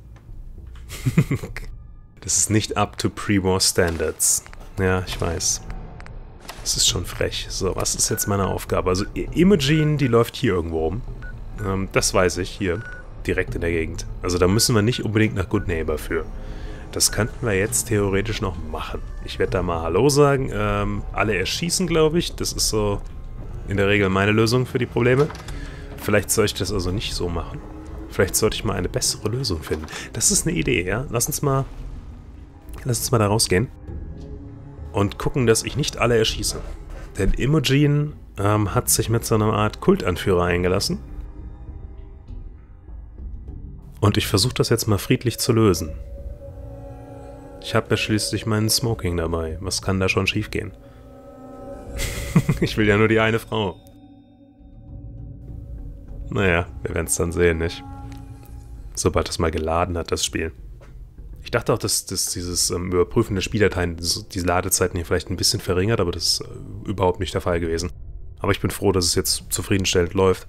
Das ist nicht up to pre-war standards. Ja, ich weiß. Das ist schon frech. So, was ist jetzt meine Aufgabe? Also, Imogen, die läuft hier irgendwo rum. Ähm, das weiß ich, hier. Direkt in der Gegend. Also da müssen wir nicht unbedingt nach Good Neighbor für. Das könnten wir jetzt theoretisch noch machen. Ich werde da mal Hallo sagen. Ähm, alle erschießen, glaube ich. Das ist so in der Regel meine Lösung für die Probleme. Vielleicht sollte ich das also nicht so machen. Vielleicht sollte ich mal eine bessere Lösung finden. Das ist eine Idee, ja? Lass uns mal, lass uns mal da rausgehen. Und gucken, dass ich nicht alle erschieße. Denn Imogen ähm, hat sich mit so einer Art Kultanführer eingelassen. Und ich versuche das jetzt mal friedlich zu lösen. Ich habe ja schließlich meinen Smoking dabei. Was kann da schon schiefgehen? Ich will ja nur die eine Frau. Naja, wir werden es dann sehen, nicht? Sobald es mal geladen hat, das Spiel. Ich dachte auch, dass, dass dieses ähm, Überprüfen der Spieldateien diese Ladezeiten hier vielleicht ein bisschen verringert, aber das ist äh, überhaupt nicht der Fall gewesen. Aber ich bin froh, dass es jetzt zufriedenstellend läuft.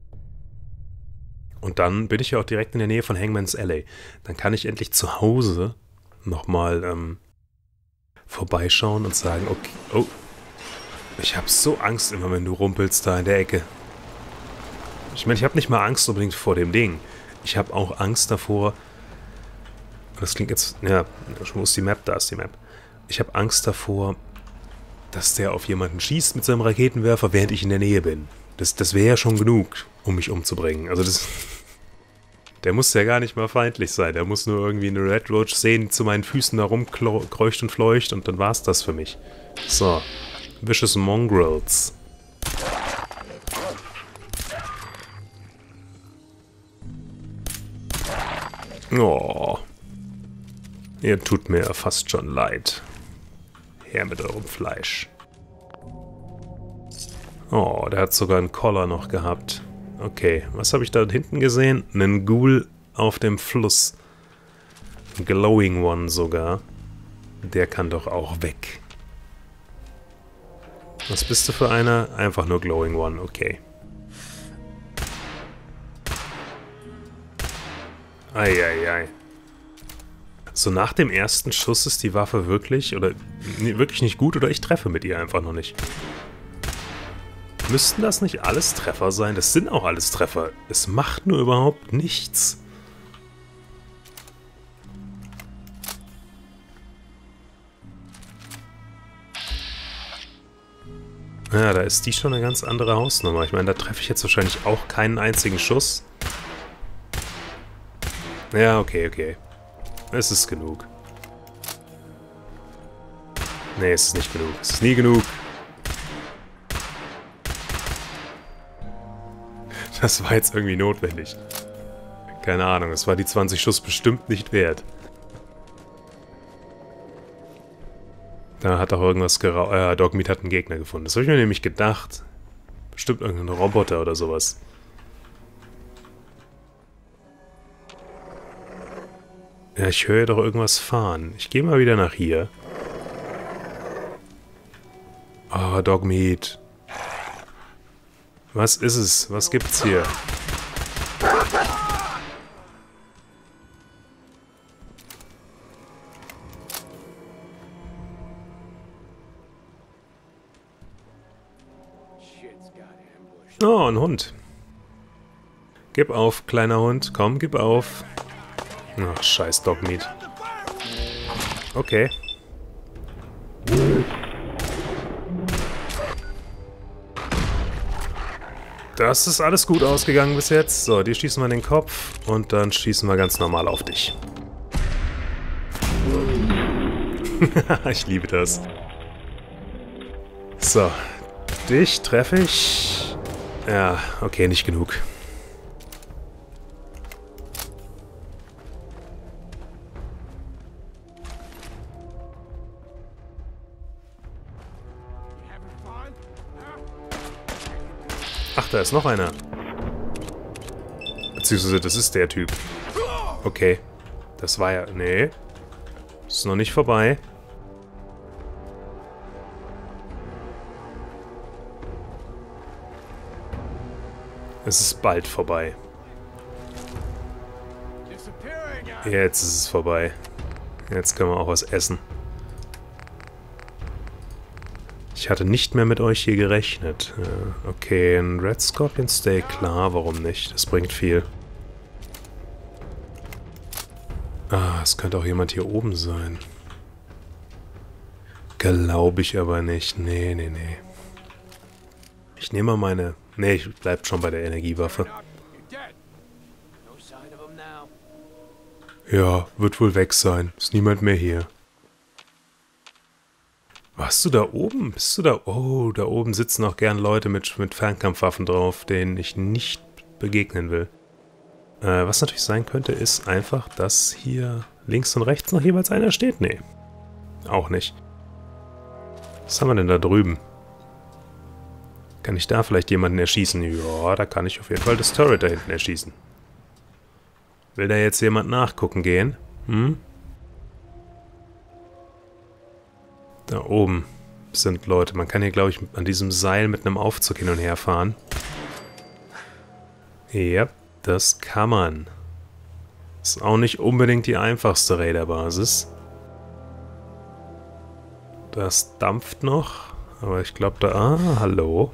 Und dann bin ich ja auch direkt in der Nähe von Hangman's Alley. Dann kann ich endlich zu Hause nochmal ähm, vorbeischauen und sagen, okay, oh, ich habe so Angst immer, wenn du rumpelst da in der Ecke. Ich meine, ich habe nicht mal Angst unbedingt vor dem Ding. Ich habe auch Angst davor, das klingt jetzt, ja, wo ist die Map? Da ist die Map. Ich habe Angst davor, dass der auf jemanden schießt mit seinem Raketenwerfer, während ich in der Nähe bin. Das, das wäre ja schon genug, um mich umzubringen. Also das... Der muss ja gar nicht mal feindlich sein. Der muss nur irgendwie eine Red Roach sehen, die zu meinen Füßen da rumkreucht und fleucht und dann war's das für mich. So. Vicious Mongrels. Oh. Ihr tut mir fast schon leid. Her mit eurem Fleisch. Oh, der hat sogar einen Collar noch gehabt. Okay, was habe ich da hinten gesehen? Einen Ghoul auf dem Fluss. Ein Glowing One sogar. Der kann doch auch weg. Was bist du für einer? Einfach nur Glowing One, okay. Eieiei. So nach dem ersten Schuss ist die Waffe wirklich, oder wirklich nicht gut, oder ich treffe mit ihr einfach noch nicht. Müssten das nicht alles Treffer sein? Das sind auch alles Treffer. Es macht nur überhaupt nichts. Ja, da ist die schon eine ganz andere Hausnummer. Ich meine, da treffe ich jetzt wahrscheinlich auch keinen einzigen Schuss. Ja, okay, okay. Es ist genug. Nee, es ist nicht genug. Es ist nie genug. Das war jetzt irgendwie notwendig. Keine Ahnung, es war die zwanzig Schuss bestimmt nicht wert. Da hat auch irgendwas geraucht. Äh, Dogmeat hat einen Gegner gefunden. Das habe ich mir nämlich gedacht. Bestimmt irgendein Roboter oder sowas. Ja, ich höre doch irgendwas fahren. Ich gehe mal wieder nach hier. Oh, Dogmeat. Was ist es? Was gibt's hier? Oh, ein Hund. Gib auf, kleiner Hund. Komm, gib auf. Ach, scheiß Dogmeat. Okay. Das ist alles gut ausgegangen bis jetzt. So, die schießen wir in den Kopf und dann schießen wir ganz normal auf dich. Ich liebe das. So, dich treffe ich. Ja, okay, nicht genug. Ach, da ist noch einer. Beziehungsweise, das ist der Typ. Okay. Das war ja... Nee. Ist noch nicht vorbei. Es ist bald vorbei. Jetzt ist es vorbei. Jetzt können wir auch was essen. Ich hatte nicht mehr mit euch hier gerechnet. Okay, ein Red Scorpion Steak, klar, warum nicht? Das bringt viel. Ah, es könnte auch jemand hier oben sein. Glaube ich aber nicht. Nee, nee, nee. Ich nehme mal meine... Nee, ich bleib schon bei der Energiewaffe. Ja, wird wohl weg sein. Ist niemand mehr hier. Warst du da oben? Bist du da? Oh, da oben sitzen auch gern Leute mit, mit Fernkampfwaffen drauf, denen ich nicht begegnen will. Äh, was natürlich sein könnte, ist einfach, dass hier links und rechts noch jeweils einer steht? Nee. Auch nicht. Was haben wir denn da drüben? Kann ich da vielleicht jemanden erschießen? Ja, da kann ich auf jeden Fall das Turret da hinten erschießen. Will da jetzt jemand nachgucken gehen? Hm? Da oben sind Leute. Man kann hier, glaube ich, an diesem Seil mit einem Aufzug hin und her fahren. Ja, das kann man. Ist auch nicht unbedingt die einfachste Raiderbasis. Das dampft noch. Aber ich glaube da... Ah, hallo.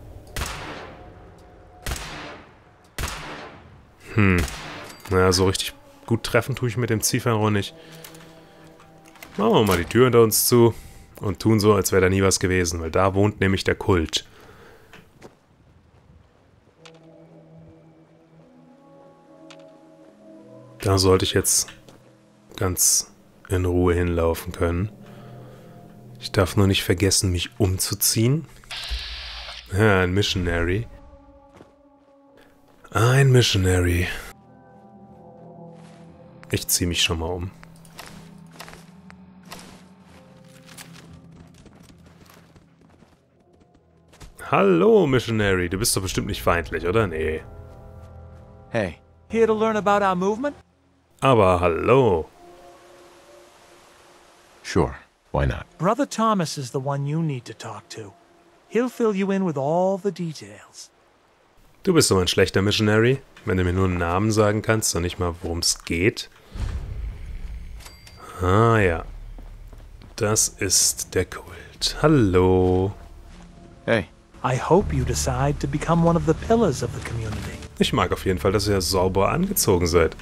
Hm. Naja, so richtig gut treffen tue ich mit dem Zielfernrohr nicht. Machen wir mal die Tür hinter uns zu und tun so, als wäre da nie was gewesen, weil da wohnt nämlich der Kult. Da sollte ich jetzt ganz in Ruhe hinlaufen können. Ich darf nur nicht vergessen, mich umzuziehen. Ja, ein Missionary. Ein Missionary. Ich ziehe mich schon mal um. Hallo, Missionary. Du bist doch bestimmt nicht feindlich, oder? Nee. Hey, here to learn about our movement? Aber hallo. Sure, why not? Brother Thomas is the one you need to talk to. He'll fill you in with all the details. Du bist so ein schlechter Missionary, wenn du mir nur einen Namen sagen kannst und nicht mal, worum es geht. Ah ja. Das ist der Kult. Hallo. Hey. I hope you decide to become one of the pillars of the community. Ich mag auf jeden Fall, dass ihr sauber angezogen seid.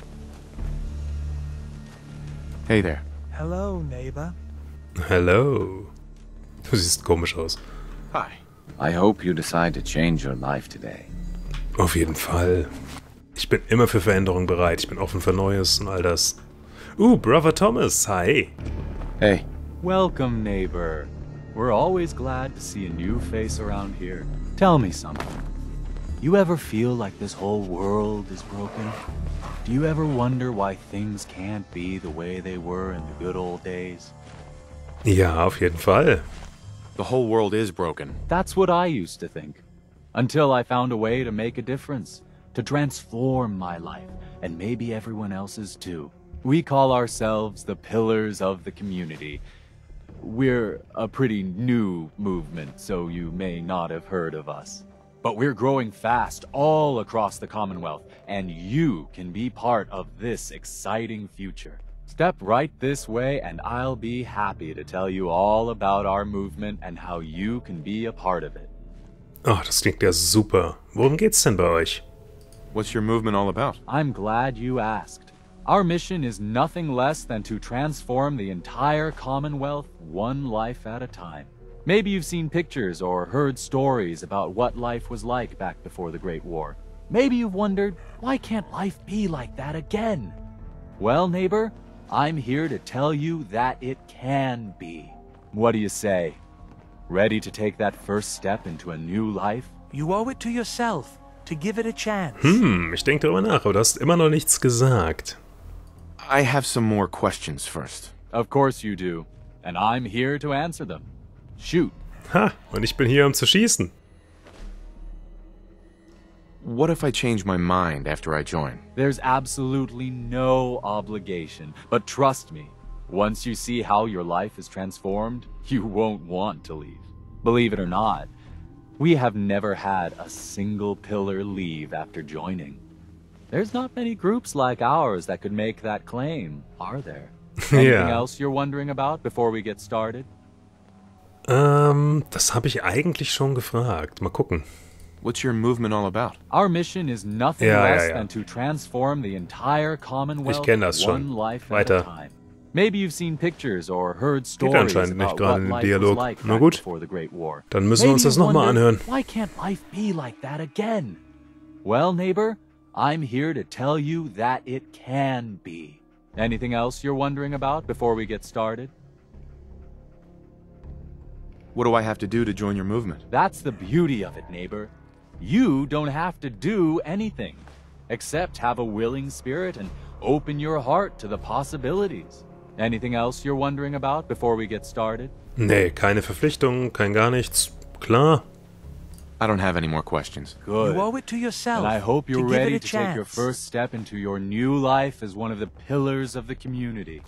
Hey there. Hello, neighbor. Hello. Du siehst komisch aus. Hi. I hope you decide to change your life today. Auf jeden Fall. Ich bin immer für Veränderung bereit. Ich bin offen für Neues und all das. Uh, Brother Thomas. Hi. Hey. Welcome, neighbor. We're always glad to see a new face around here. Tell me something. You ever feel like this whole world is broken? Do you ever wonder why things can't be the way they were in the good old days? Ja, auf jeden Fall. The whole world is broken. That's what I used to think. Until I found a way to make a difference. To transform my life, and maybe everyone else's too. We call ourselves the Pillars of the Community. We're a pretty new movement, so you may not have heard of us. But we're growing fast all across the Commonwealth, and you can be part of this exciting future. Step right this way, and I'll be happy to tell you all about our movement and how you can be a part of it. Oh, das klingt ja super. Worum geht's denn bei euch? What's your movement all about? I'm glad you asked. Our mission is nothing less than to transform the entire Commonwealth one life at a time. Maybe you've seen pictures or heard stories about what life was like back before the Great War. Maybe you've wondered, why can't life be like that again? Well, neighbor, I'm here to tell you that it can be. What do you say? Ready to take that first step into a new life? You owe it to yourself to give it a chance. Hm, ich denke darüber nach, aber du hast immer noch nichts gesagt. I have some more questions first. Of course you do. And I'm here to answer them. Shoot. Ha, und ich bin hier, um zu schießen. What if I change my mind after I join? There's absolutely no obligation. But trust me, once you see how your life is transformed, you won't want to leave. Believe it or not, we have never had a single pillar leave after joining. There's not many groups like ours that could make that claim, are there? Anything Ja. else you're wondering about before we get started? Ähm, das habe ich eigentlich schon gefragt. Mal gucken. What's your movement all about? Our mission is nothing Ja, less ja, ja. than to transform the entire Commonwealth Ich kenn das schon. one life Weiter. at a time. Maybe you've seen pictures or heard Geht stories anscheinend nicht about gerade what in den life Dialog. was like Na back gut. before the Great War. Dann müssen wir uns Maybe das you nochmal wondered, anhören. Why can't life be like that again? Well, neighbor, I'm here to tell you that it can be. Anything else you're wondering about before we get started? What do I have to do to join your movement? That's the beauty of it, neighbor. You don't have to do anything, except have a willing spirit and open your heart to the possibilities. Anything else you're wondering about before we get started? Nee, keine Verpflichtungen, kein gar nichts. Klar. I don't have any more questions. Good. You owe it to yourself. And I hope you're to give ready it a to take your chance. first step into your new life as one of the pillars of the community.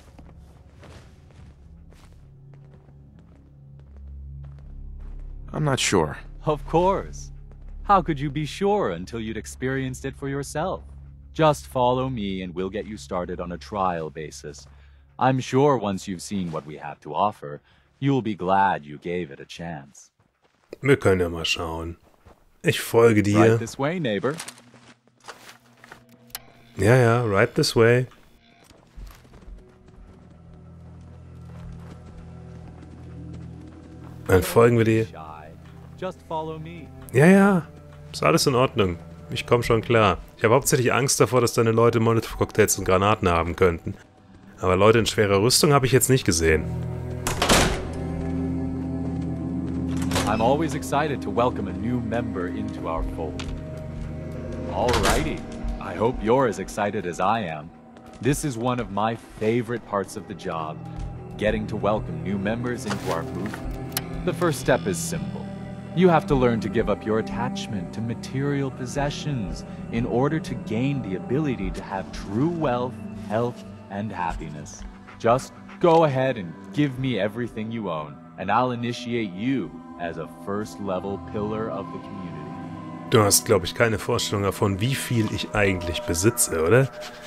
I'm not sure. Of course. How could you be sure until you'd experienced it for yourself? Just follow me and we'll get you started on a trial basis. I'm sure once you've seen what we have to offer, you'll be glad you gave it a chance. Wir können ja mal schauen. Ich folge dir. Right this way, neighbor. Ja, ja, right this way. Dann folgen wir dir. Just follow me. Ja, ja. Ist alles in Ordnung. Ich komme schon klar. Ich habe hauptsächlich Angst davor, dass deine Leute Molotov-Cocktails und Granaten haben könnten. Aber Leute in schwerer Rüstung habe ich jetzt nicht gesehen. I'm always excited to welcome a new member into our fold. Alrighty. I hope you're as excited as I am. This is one of my favorite parts of the job, getting to welcome new members into our movement. The first step is simple. You have to learn to give up your attachment to material possessions in order to gain the ability to have true wealth, health, and happiness. Just go ahead and give me everything you own, and I'll initiate you as a first-level pillar of the community. Du hast, glaube ich, keine Vorstellung davon, wie viel ich eigentlich besitze, oder?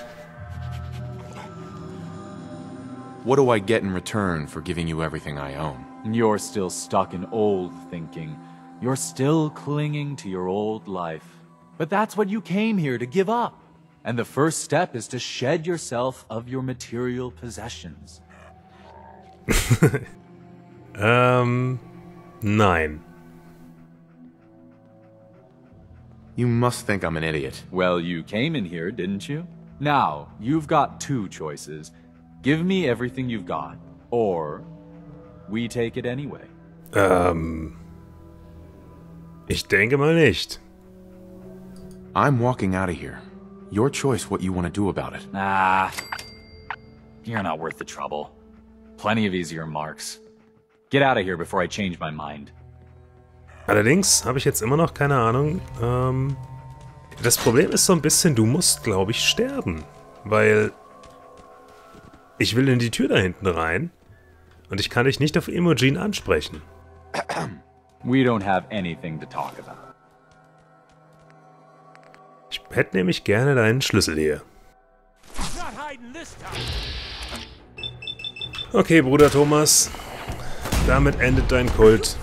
What do I get in return for giving you everything I own? You're still stuck in old thinking. You're still clinging to your old life. But that's what you came here to give up. And the first step is to shed yourself of your material possessions. ähm, nein. You must think I'm an idiot. Well, you came in here, didn't you? Now, you've got two choices. Give me everything you've got, or we take it anyway. Ähm, ich denke mal nicht. I'm walking out of here. Your choice what you want to do about it. Ah, you're not worth the trouble. Plenty of easier marks. Get out of here before I change my mind. Allerdings habe ich jetzt immer noch keine Ahnung. Ähm, das Problem ist so ein bisschen, du musst, glaube ich, sterben. Weil ich will in die Tür da hinten rein und ich kann dich nicht auf Imogen ansprechen. We don't have anything to talk about. Ich hätte nämlich gerne deinen Schlüssel hier. Okay, Bruder Thomas. Damit endet dein Kult.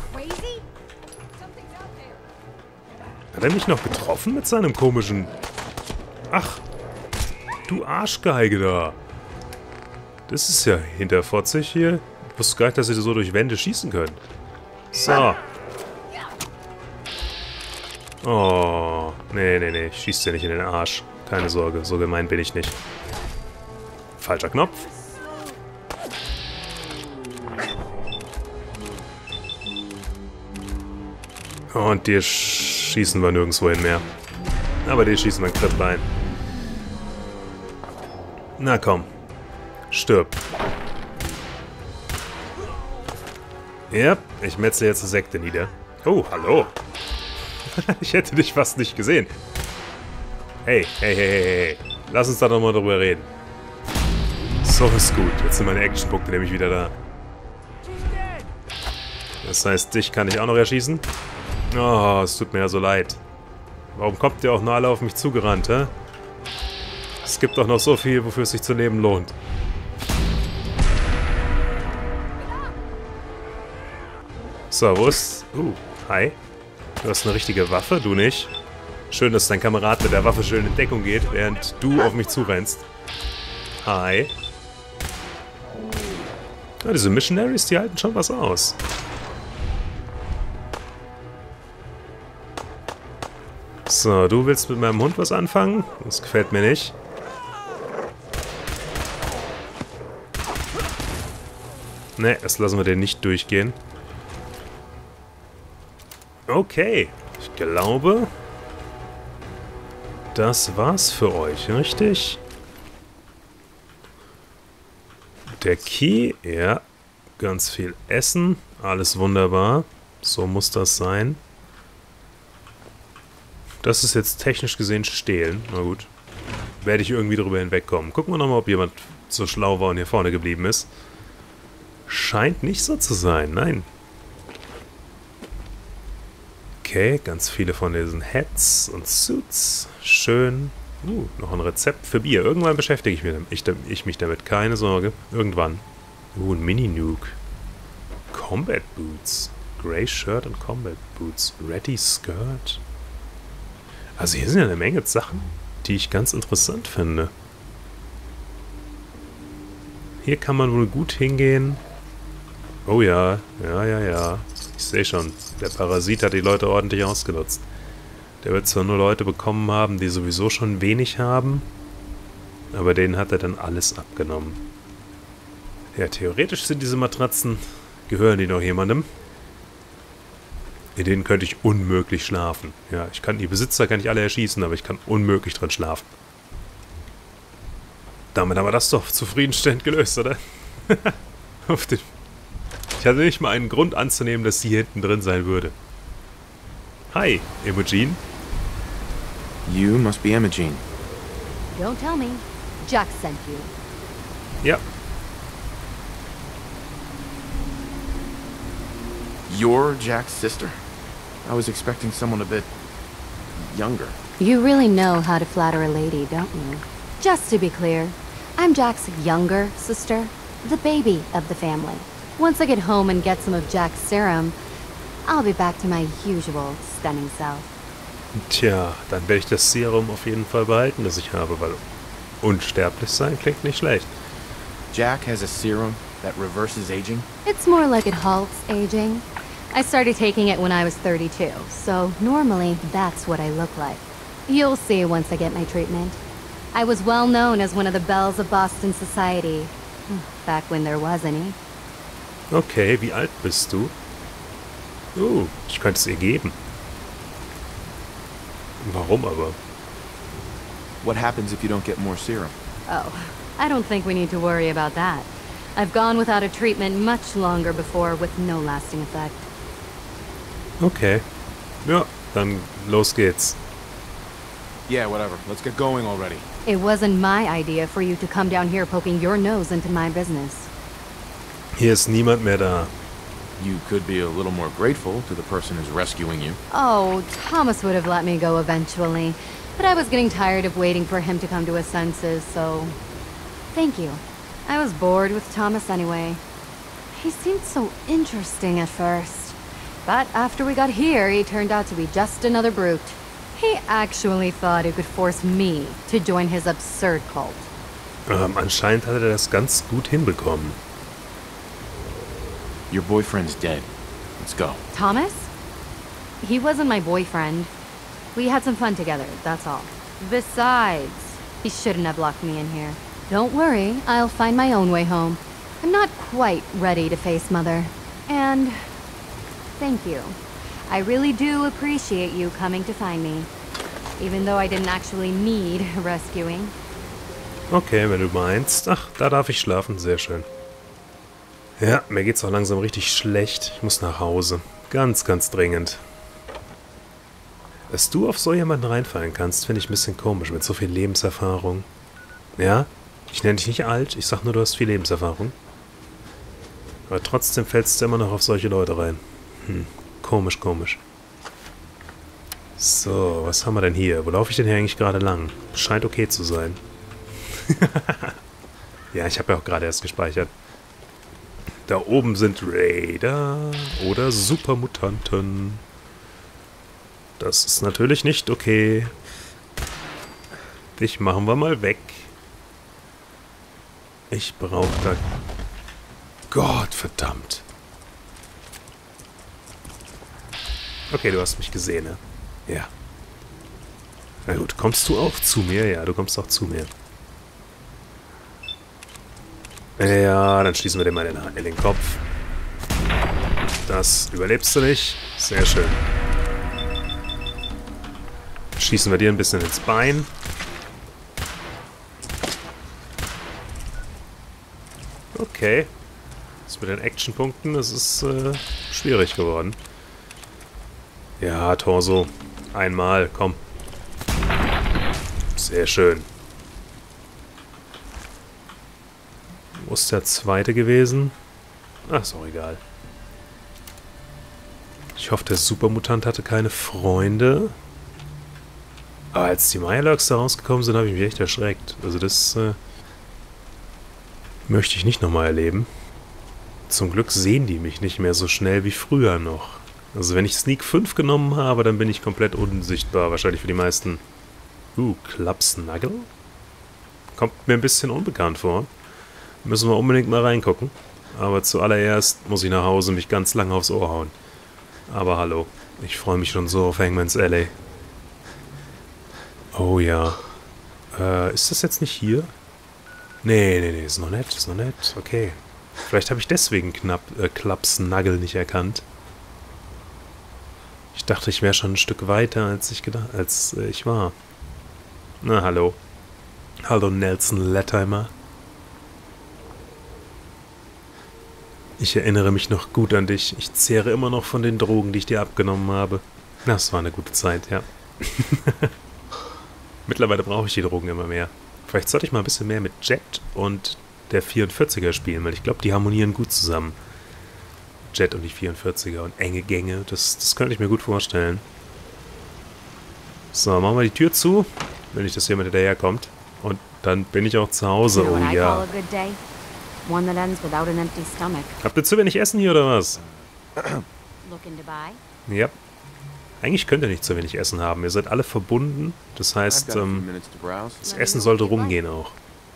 Hat er mich noch getroffen mit seinem komischen... Ach, du Arschgeige da. Das ist ja hinterfotzig hier. Ich wusste gar nicht, dass sie so durch Wände schießen können. So. Oh, nee, nee, nee. Ich schieß dir nicht in den Arsch. Keine Sorge, so gemein bin ich nicht. Falscher Knopf. Und dir schießen wir nirgendwo hin mehr. Aber dir schießen wir Kripp rein. Na komm. Stirb. Ja, ich metze jetzt eine Sekte nieder. Oh, hallo. Ich hätte dich fast nicht gesehen. Hey, hey, hey, hey, hey. Lass uns da nochmal drüber reden. So ist gut. Jetzt sind meine Actionpunkte nämlich wieder da. Das heißt, dich kann ich auch noch erschießen. Oh, es tut mir ja so leid. Warum kommt ihr auch nur alle auf mich zugerannt, hä? Es gibt doch noch so viel, wofür es sich zu leben lohnt. So, wo ist... Uh, hi. Du hast eine richtige Waffe, du nicht. Schön, dass dein Kamerad mit der Waffe schön in Deckung geht, während du auf mich zurennst. Hi. Ja, diese Missionaries, die halten schon was aus. So, du willst mit meinem Hund was anfangen? Das gefällt mir nicht. Ne, das lassen wir den nicht durchgehen. Okay, ich glaube, das war's für euch, richtig? Der Key, ja. Ganz viel Essen. Alles wunderbar. So muss das sein. Das ist jetzt technisch gesehen Stehlen. Na gut. Werde ich irgendwie drüber hinwegkommen. Gucken wir nochmal, ob jemand so schlau war und hier vorne geblieben ist. Scheint nicht so zu sein. Nein. Okay, ganz viele von diesen Hats und Suits. Schön. Uh, noch ein Rezept für Bier. Irgendwann beschäftige ich mich, ich, ich mich damit. Keine Sorge. Irgendwann. Uh, ein Mini-Nuke. Combat Boots. Grey Shirt und Combat Boots. Ready Skirt. Also hier sind ja eine Menge Sachen, die ich ganz interessant finde. Hier kann man wohl gut hingehen. Oh ja, ja, ja, ja. Ich sehe schon, der Parasit hat die Leute ordentlich ausgenutzt. Der wird zwar nur Leute bekommen haben, die sowieso schon wenig haben, aber denen hat er dann alles abgenommen. Ja, theoretisch sind diese Matratzen, gehören die noch jemandem. In denen könnte ich unmöglich schlafen. Ja, ich kann die Besitzer kann ich alle erschießen, aber ich kann unmöglich drin schlafen. Damit haben wir das doch zufriedenstellend gelöst, oder? Auf den ich hatte nicht mal einen Grund anzunehmen, dass sie hier hinten drin sein würde. Hi, Imogen. You must be Imogen. Don't tell me. Jack sent you. Ja. You're Jack's sister? I was expecting someone a bit younger. You really know how to flatter a lady, don't you? Just to be clear, I'm Jack's younger sister, the baby of the family. Once I get home and get some of Jack's serum, I'll be back to my usual stunning self. Tja, dann werde ich das Serum auf jeden Fall behalten, das ich habe, weil unsterblich sein klingt nicht schlecht. Jack has a serum that reverses aging? It's more like it halts aging. I started taking it when I was thirty-two, so normally that's what I look like. You'll see once I get my treatment. I was well known as one of the belles of Boston society, back when there was any. Okay, wie alt bist du? Oh, ich könnte es ihr geben. Warum aber? What happens if you don't get more serum? Oh, I don't think we need to worry about that. I've gone without a treatment much longer before with no lasting effect. Okay. Ja, dann los geht's. Yeah, whatever. Let's get going already. It wasn't my idea for you to come down here poking your nose into my business. Hier ist niemand mehr da. You could be a little more grateful to the person who's rescuing you. Oh, Thomas would have let me go eventually, but I was getting tired of waiting for him to come to his senses, so... Thank you. I was bored with Thomas anyway. He seemed so interesting at first. But after we got here, he turned out to be just another brute. He actually thought he could force me to join his absurd cult. Ähm, anscheinend hat er das ganz gut hinbekommen. Your boyfriend's dead. Let's go. Thomas? He wasn't my boyfriend. We had some fun together, that's all. Besides, he shouldn't have locked me in here. Don't worry, I'll find my own way home. I'm not quite ready to face Mother. And thank you. I really do appreciate you coming to find me. Even though I didn't actually need rescuing. Okay, wenn du meinst. Ach, da darf ich schlafen. Sehr schön. Ja, mir geht's auch langsam richtig schlecht. Ich muss nach Hause. Ganz, ganz dringend. Dass du auf so jemanden reinfallen kannst, finde ich ein bisschen komisch, mit so viel Lebenserfahrung. Ja, ich nenne dich nicht alt, ich sag nur, du hast viel Lebenserfahrung. Aber trotzdem fällst du immer noch auf solche Leute rein. Hm, komisch, komisch. So, was haben wir denn hier? Wo laufe ich denn hier eigentlich gerade lang? Scheint okay zu sein. Ja, ich habe ja auch gerade erst gespeichert. Da oben sind Raider oder Supermutanten. Das ist natürlich nicht okay. Dich machen wir mal weg. Ich brauche da... Gott, verdammt. Okay, du hast mich gesehen, ne? Ja. Na gut, kommst du auch zu mir? Ja, du kommst auch zu mir. Ja, dann schießen wir dir mal den, in den Kopf. Das überlebst du nicht. Sehr schön. Schießen wir dir ein bisschen ins Bein. Okay. Das mit den Actionpunkten, das ist äh, schwierig geworden. Ja, Torso. Einmal, komm. Sehr schön. Wo ist der zweite gewesen? Ach, ist auch egal. Ich hoffe, der Supermutant hatte keine Freunde. Aber als die Mirelurks da rausgekommen sind, habe ich mich echt erschreckt. Also das äh, möchte ich nicht nochmal erleben. Zum Glück sehen die mich nicht mehr so schnell wie früher noch. Also wenn ich Sneak fünf genommen habe, dann bin ich komplett unsichtbar. Wahrscheinlich für die meisten. Uh, Club-Snuggle? Kommt mir ein bisschen unbekannt vor. Müssen wir unbedingt mal reingucken. Aber zuallererst muss ich nach Hause mich ganz lange aufs Ohr hauen. Aber hallo, ich freue mich schon so auf Hangman's Alley. Oh ja. Äh, ist das jetzt nicht hier? Nee, nee, nee, ist noch nett, ist noch nett. Okay. Vielleicht habe ich deswegen knapp äh, Club Snuggle nicht erkannt. Ich dachte, ich wäre schon ein Stück weiter, als ich gedacht, als äh, ich war. Na, hallo. Hallo, Nelson Lettimer. Ich erinnere mich noch gut an dich. Ich zehre immer noch von den Drogen, die ich dir abgenommen habe. Das war eine gute Zeit, ja. Mittlerweile brauche ich die Drogen immer mehr. Vielleicht sollte ich mal ein bisschen mehr mit Jet und der vierundvierziger spielen, weil ich glaube, die harmonieren gut zusammen. Jet und die vierundvierziger und enge Gänge, das, das könnte ich mir gut vorstellen. So, machen wir die Tür zu, wenn nicht, dass jemand hinterherkommt. Und dann bin ich auch zu Hause, oh ja. Habt ihr zu wenig Essen hier oder was? Ja. Eigentlich könnt ihr nicht zu wenig Essen haben. Ihr seid alle verbunden. Das heißt, ähm, das Essen sollte rumgehen auch.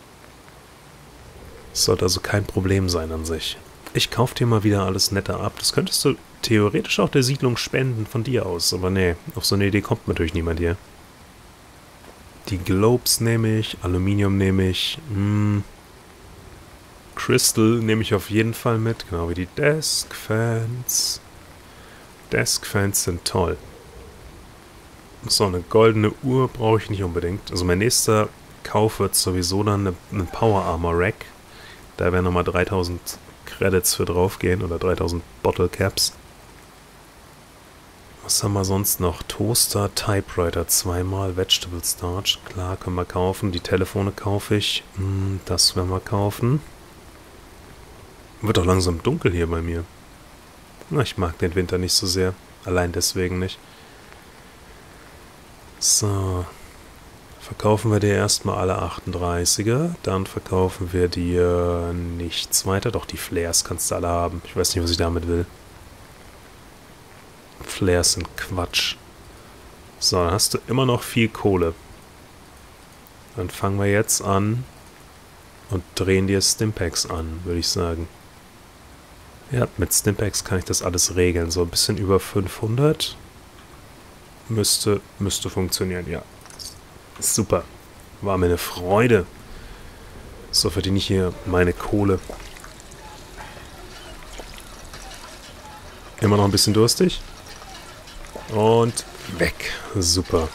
Es sollte also kein Problem sein an sich. Ich kaufe dir mal wieder alles netter ab. Das könntest du theoretisch auch der Siedlung spenden von dir aus. Aber nee, auf so eine Idee kommt natürlich niemand hier. Die Globes nehme ich, Aluminium nehme ich, hm. Crystal nehme ich auf jeden Fall mit, genau wie die Desk-Fans. Desk-Fans sind toll. So, eine goldene Uhr brauche ich nicht unbedingt. Also mein nächster Kauf wird sowieso dann eine, eine Power Armor Rack. Da werden nochmal dreitausend Credits für draufgehen oder dreitausend Bottle Caps. Was haben wir sonst noch? Toaster, Typewriter zweimal, Vegetable Starch. Klar, können wir kaufen. Die Telefone kaufe ich. Hm, das werden wir kaufen. Wird doch langsam dunkel hier bei mir. Na, ich mag den Winter nicht so sehr. Allein deswegen nicht. So. Verkaufen wir dir erstmal alle achtunddreißiger. Dann verkaufen wir dir nichts weiter. Doch, die Flares kannst du alle haben. Ich weiß nicht, was ich damit will. Flares sind Quatsch. So, dann hast du immer noch viel Kohle. Dann fangen wir jetzt an und drehen dir Stimpaks an, würde ich sagen. Ja, mit Stimpaks kann ich das alles regeln. So ein bisschen über fünfhundert müsste, müsste funktionieren, ja. Super. War mir eine Freude. So verdiene ich hier meine Kohle. Immer noch ein bisschen durstig. Und weg. Super.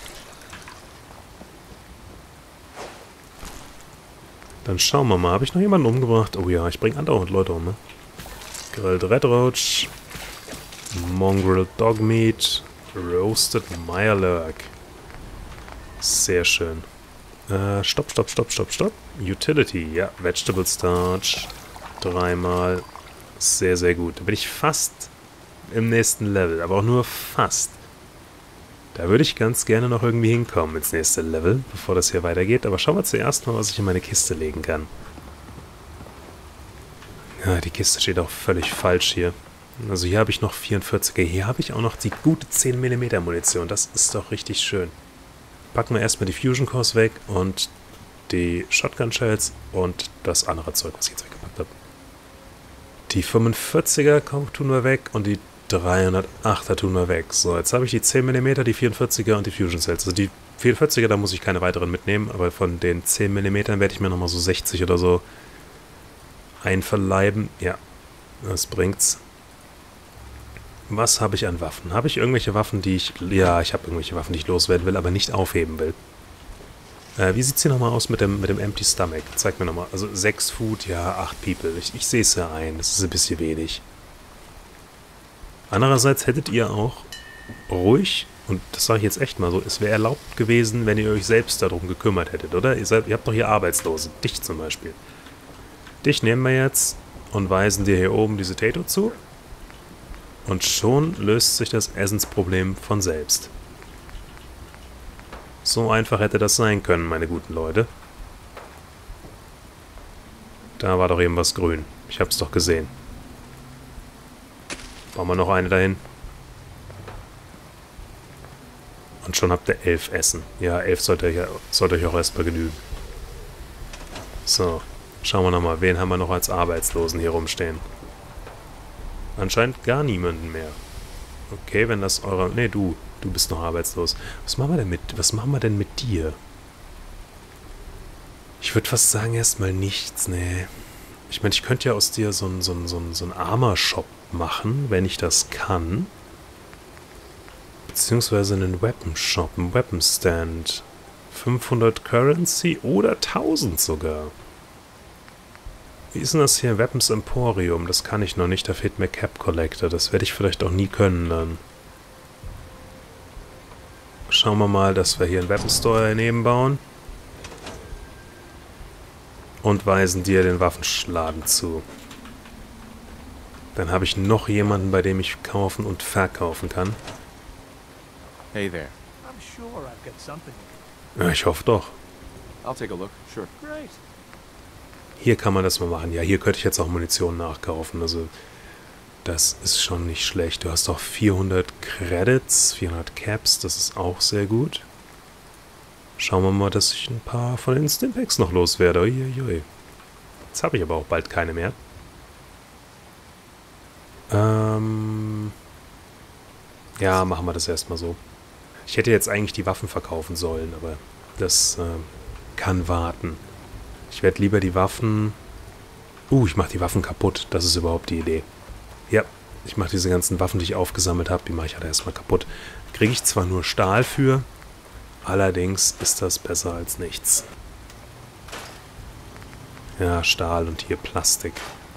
Dann schauen wir mal. Habe ich noch jemanden umgebracht? Oh ja, ich bringe andauernd Leute um, ne? Grilled Red Roach. Mongrel Dog Meat. Roasted Mirelurk. Sehr schön. Äh, stopp, stopp, stopp, stopp, stopp. Utility, ja. Vegetable Starch. Dreimal. Sehr, sehr gut. Da bin ich fast im nächsten Level, aber auch nur fast. Da würde ich ganz gerne noch irgendwie hinkommen ins nächste Level, bevor das hier weitergeht. Aber schauen wir zuerst mal, was ich in meine Kiste legen kann. Ja, die Kiste steht auch völlig falsch hier. Also hier habe ich noch vierundvierziger. Hier habe ich auch noch die gute zehn Millimeter Munition. Das ist doch richtig schön. Packen wir erstmal die Fusion Cores weg und die Shotgun Shells und das andere Zeug, was ich jetzt weggepackt habe. Die fünfundvierziger tun wir weg und die dreihundertachter tun wir weg. So, jetzt habe ich die zehn Millimeter, die vierundvierziger und die Fusion Cells. Also die vierundvierziger, da muss ich keine weiteren mitnehmen, aber von den zehn Millimeter werde ich mir nochmal so sechzig oder so einverleiben. Ja, das bringt's. Was habe ich an Waffen? Habe ich irgendwelche Waffen, die ich... Ja, ich habe irgendwelche Waffen, die ich loswerden will, aber nicht aufheben will. Äh, wie sieht's hier nochmal aus mit dem, mit dem Empty Stomach? Zeig mir nochmal. Also sechs Food, ja, acht People. Ich, ich sehe es ja ein. Das ist ein bisschen wenig. Andererseits hättet ihr auch ruhig, und das sage ich jetzt echt mal so, es wäre erlaubt gewesen, wenn ihr euch selbst darum gekümmert hättet, oder? Ihr, seid, ihr habt doch hier Arbeitslose. Dich zum Beispiel. Dich nehmen wir jetzt und weisen dir hier oben diese Tato zu. Und schon löst sich das Essensproblem von selbst. So einfach hätte das sein können, meine guten Leute. Da war doch eben was grün. Ich hab's doch gesehen. Bauen wir noch eine dahin. Und schon habt ihr elf Essen. Ja, elf sollte euch, sollte euch auch erstmal genügen. So, schauen wir nochmal, wen haben wir noch als Arbeitslosen hier rumstehen? Anscheinend gar niemanden mehr. Okay, wenn das eurer... Ne, du. Du bist noch arbeitslos. Was machen wir denn mit... Was machen wir denn mit dir? Ich würde fast sagen, erstmal nichts, ne. Ich meine, ich könnte ja aus dir so einen so ein, so ein, so ein Armor-Shop machen, wenn ich das kann. Beziehungsweise einen Weapon-Shop, einen Weapon-Stand. fünfhundert Currency oder tausend sogar. Wie ist denn das hier? Weapons Emporium. Das kann ich noch nicht. Da fehlt mir Cap Collector. Das werde ich vielleicht auch nie können dann. Schauen wir mal, dass wir hier einen Weapon Store daneben bauen. Und weisen dir den Waffenladen zu. Dann habe ich noch jemanden, bei dem ich kaufen und verkaufen kann. Hey there. I'm sure I've got something. Ja, ich hoffe doch. I'll take a look, sure. Great. Hier kann man das mal machen. Ja, hier könnte ich jetzt auch Munition nachkaufen. Also, das ist schon nicht schlecht. Du hast auch vierhundert Credits, vierhundert Caps. Das ist auch sehr gut. Schauen wir mal, dass ich ein paar von den Stimpaks noch loswerde. Uiuiui. Jetzt habe ich aber auch bald keine mehr. Ähm... Ja, machen wir das erstmal so. Ich hätte jetzt eigentlich die Waffen verkaufen sollen, aber das äh, kann warten. Ich werde lieber die Waffen... Uh, ich mache die Waffen kaputt. Das ist überhaupt die Idee. Ja, ich mache diese ganzen Waffen, die ich aufgesammelt habe, die mache ich halt erstmal kaputt. Kriege ich zwar nur Stahl für, allerdings ist das besser als nichts. Ja, Stahl und hier Plastik.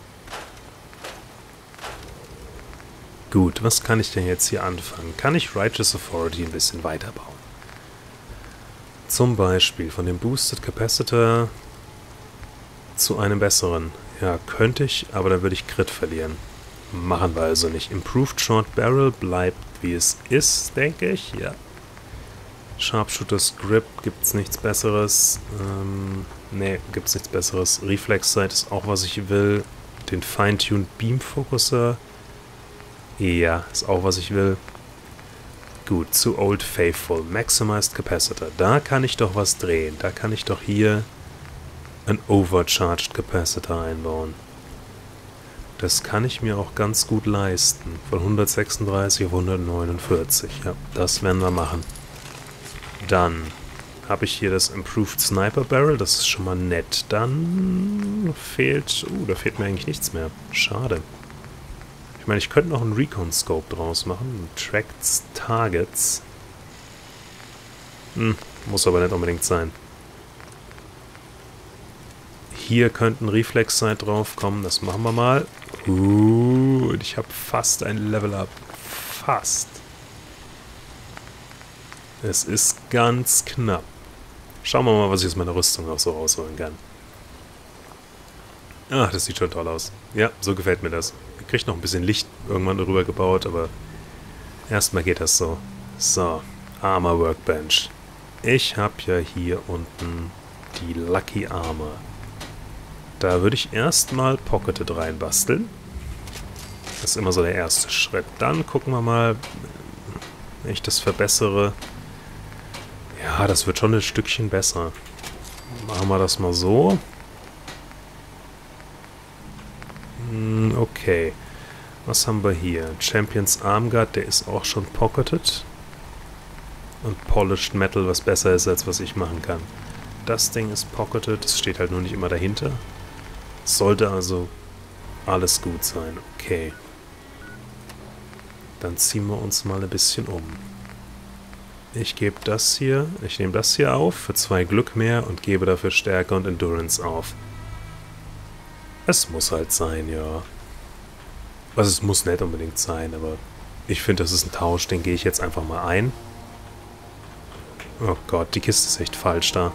Gut, was kann ich denn jetzt hier anfangen? Kann ich Righteous Authority ein bisschen weiterbauen? Zum Beispiel von dem Boosted Capacitor zu einem besseren. Ja, könnte ich, aber dann würde ich Crit verlieren. Machen wir also nicht. Improved Short Barrel bleibt wie es ist, denke ich. Ja. Sharpshooter's Grip gibt's nichts Besseres. Ähm, ne, gibt's nichts Besseres. Reflex Sight ist auch, was ich will. Den Fine-Tuned Beam Focuser. Ja, ist auch, was ich will. Gut, zu Old Faithful. Maximized Capacitor. Da kann ich doch was drehen. Da kann ich doch hier ein Overcharged Capacitor einbauen. Das kann ich mir auch ganz gut leisten. Von hundertsechsunddreißig auf hundertneunundvierzig. Ja, das werden wir machen. Dann habe ich hier das Improved Sniper Barrel. Das ist schon mal nett. Dann fehlt... Uh, da fehlt mir eigentlich nichts mehr. Schade. Ich meine, ich könnte noch einen Recon Scope draus machen. Tracks Targets. Hm, muss aber nicht unbedingt sein. Hier könnte ein Reflex Sight drauf kommen. Das machen wir mal. Uh, und ich habe fast ein Level Up. Fast. Es ist ganz knapp. Schauen wir mal, was ich aus meiner Rüstung auch so rausholen kann. Ach, das sieht schon toll aus. Ja, so gefällt mir das. Ich kriege noch ein bisschen Licht irgendwann drüber gebaut, aber erstmal geht das so. So, Armor Workbench. Ich habe ja hier unten die Lucky Armor. Da würde ich erstmal Pocketed reinbasteln. Das ist immer so der erste Schritt. Dann gucken wir mal, wenn ich das verbessere. Ja, das wird schon ein Stückchen besser. Machen wir das mal so. Okay. Was haben wir hier? Champions Armguard, der ist auch schon pocketed. Und Polished Metal, was besser ist, als was ich machen kann. Das Ding ist pocketed, es steht halt nur nicht immer dahinter. Sollte also alles gut sein. Okay. Dann ziehen wir uns mal ein bisschen um. Ich gebe das hier, ich nehme das hier auf für zwei Glück mehr und gebe dafür Stärke und Endurance auf. Es muss halt sein, ja. Also es muss nicht unbedingt sein, aber ich finde, das ist ein Tausch, den gehe ich jetzt einfach mal ein. Oh Gott, die Kiste ist echt falsch da.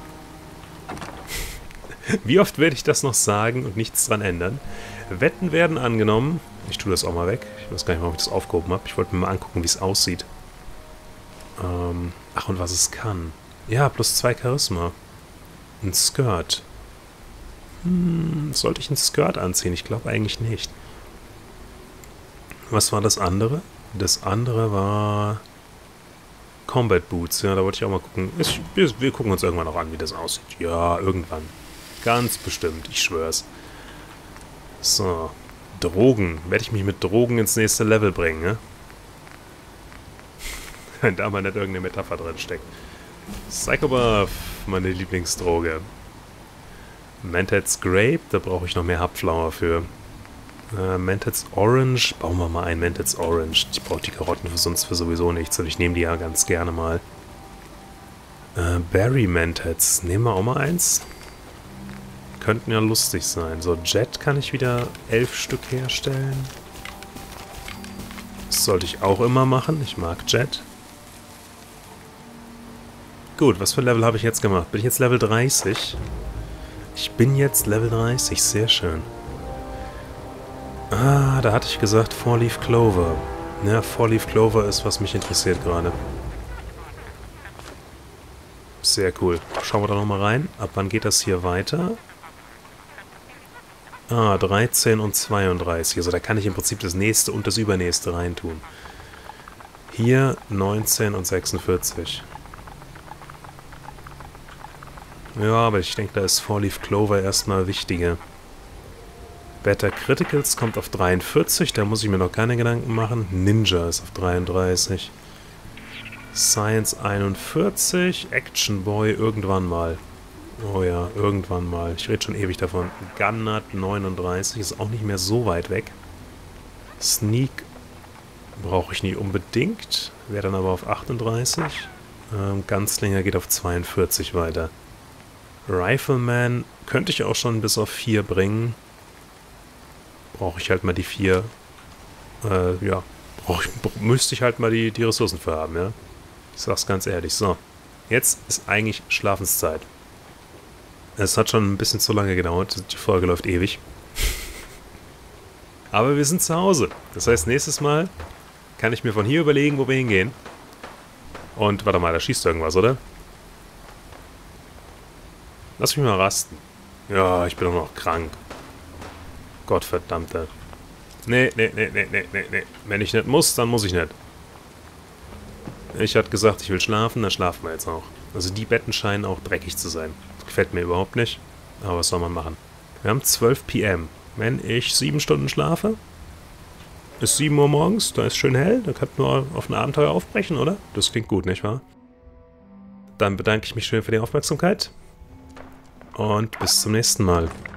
Wie oft werde ich das noch sagen und nichts dran ändern? Wetten werden angenommen. Ich tue das auch mal weg. Ich weiß gar nicht, warum ich das aufgehoben habe. Ich wollte mir mal angucken, wie es aussieht. Ähm, ach, und was es kann. Ja, plus zwei Charisma. Ein Skirt. Hm, sollte ich ein Skirt anziehen? Ich glaube eigentlich nicht. Was war das andere? Das andere war Combat Boots. Ja, da wollte ich auch mal gucken. Ich, wir, wir gucken uns irgendwann auch an, wie das aussieht. Ja, irgendwann. Ganz bestimmt, ich schwör's. So. Drogen. Werde ich mich mit Drogen ins nächste Level bringen, ne? Wenn da mal nicht irgendeine Metapher drin steckt. Psychobuff, meine Lieblingsdroge. Mentats Grape, da brauche ich noch mehr Hubflower für. Äh, Mentats Orange, bauen wir mal ein Mentats Orange. Ich brauche die Karotten für sonst für sowieso nichts und ich nehme die ja ganz gerne mal. Äh, Berry Mentats, nehmen wir auch mal eins. Könnten ja lustig sein. So, Jet kann ich wieder elf Stück herstellen. Das sollte ich auch immer machen. Ich mag Jet. Gut, was für ein Level habe ich jetzt gemacht? Bin ich jetzt Level dreißig? Ich bin jetzt Level dreißig, sehr schön. Ah, da hatte ich gesagt Four-Leaf Clover. Ja, Four-Leaf Clover ist, was mich interessiert gerade. Sehr cool. Schauen wir da nochmal rein. Ab wann geht das hier weiter? Ah, dreizehn und zweiunddreißig. Also da kann ich im Prinzip das nächste und das übernächste reintun. Hier neunzehn und sechsundvierzig. Ja, aber ich denke, da ist Four-Leaf Clover erstmal wichtiger. Better Criticals kommt auf dreiundvierzig, da muss ich mir noch keine Gedanken machen. Ninja ist auf dreiunddreißig. Science einundvierzig. Action Boy irgendwann mal. Oh ja, irgendwann mal. Ich rede schon ewig davon. Gunnut neununddreißig, ist auch nicht mehr so weit weg. Sneak brauche ich nie unbedingt. Wäre dann aber auf achtunddreißig. Ähm, Gunslinger geht auf zweiundvierzig weiter. Rifleman könnte ich auch schon bis auf vier bringen. Brauche ich halt mal die vier. Äh, ja. Brauch ich, müsste ich halt mal die, die Ressourcen für haben, ja. Ich sag's ganz ehrlich. So. Jetzt ist eigentlich Schlafenszeit. Es hat schon ein bisschen zu lange gedauert. Die Folge läuft ewig. Aber wir sind zu Hause. Das heißt, nächstes Mal kann ich mir von hier überlegen, wo wir hingehen. Und, warte mal, da schießt irgendwas, oder? Lass mich mal rasten. Ja, ich bin doch noch krank. Gottverdammte. Nee, nee, nee, nee, nee, nee, nee. Wenn ich nicht muss, dann muss ich nicht. Ich hatte gesagt, ich will schlafen, dann schlafen wir jetzt auch. Also die Betten scheinen auch dreckig zu sein. Das gefällt mir überhaupt nicht. Aber was soll man machen? Wir haben zwölf P M Wenn ich sieben Stunden schlafe, ist sieben Uhr morgens, da ist schön hell, da könnten wir auf ein Abenteuer aufbrechen, oder? Das klingt gut, nicht wahr? Dann bedanke ich mich schön für die Aufmerksamkeit. Und bis zum nächsten Mal.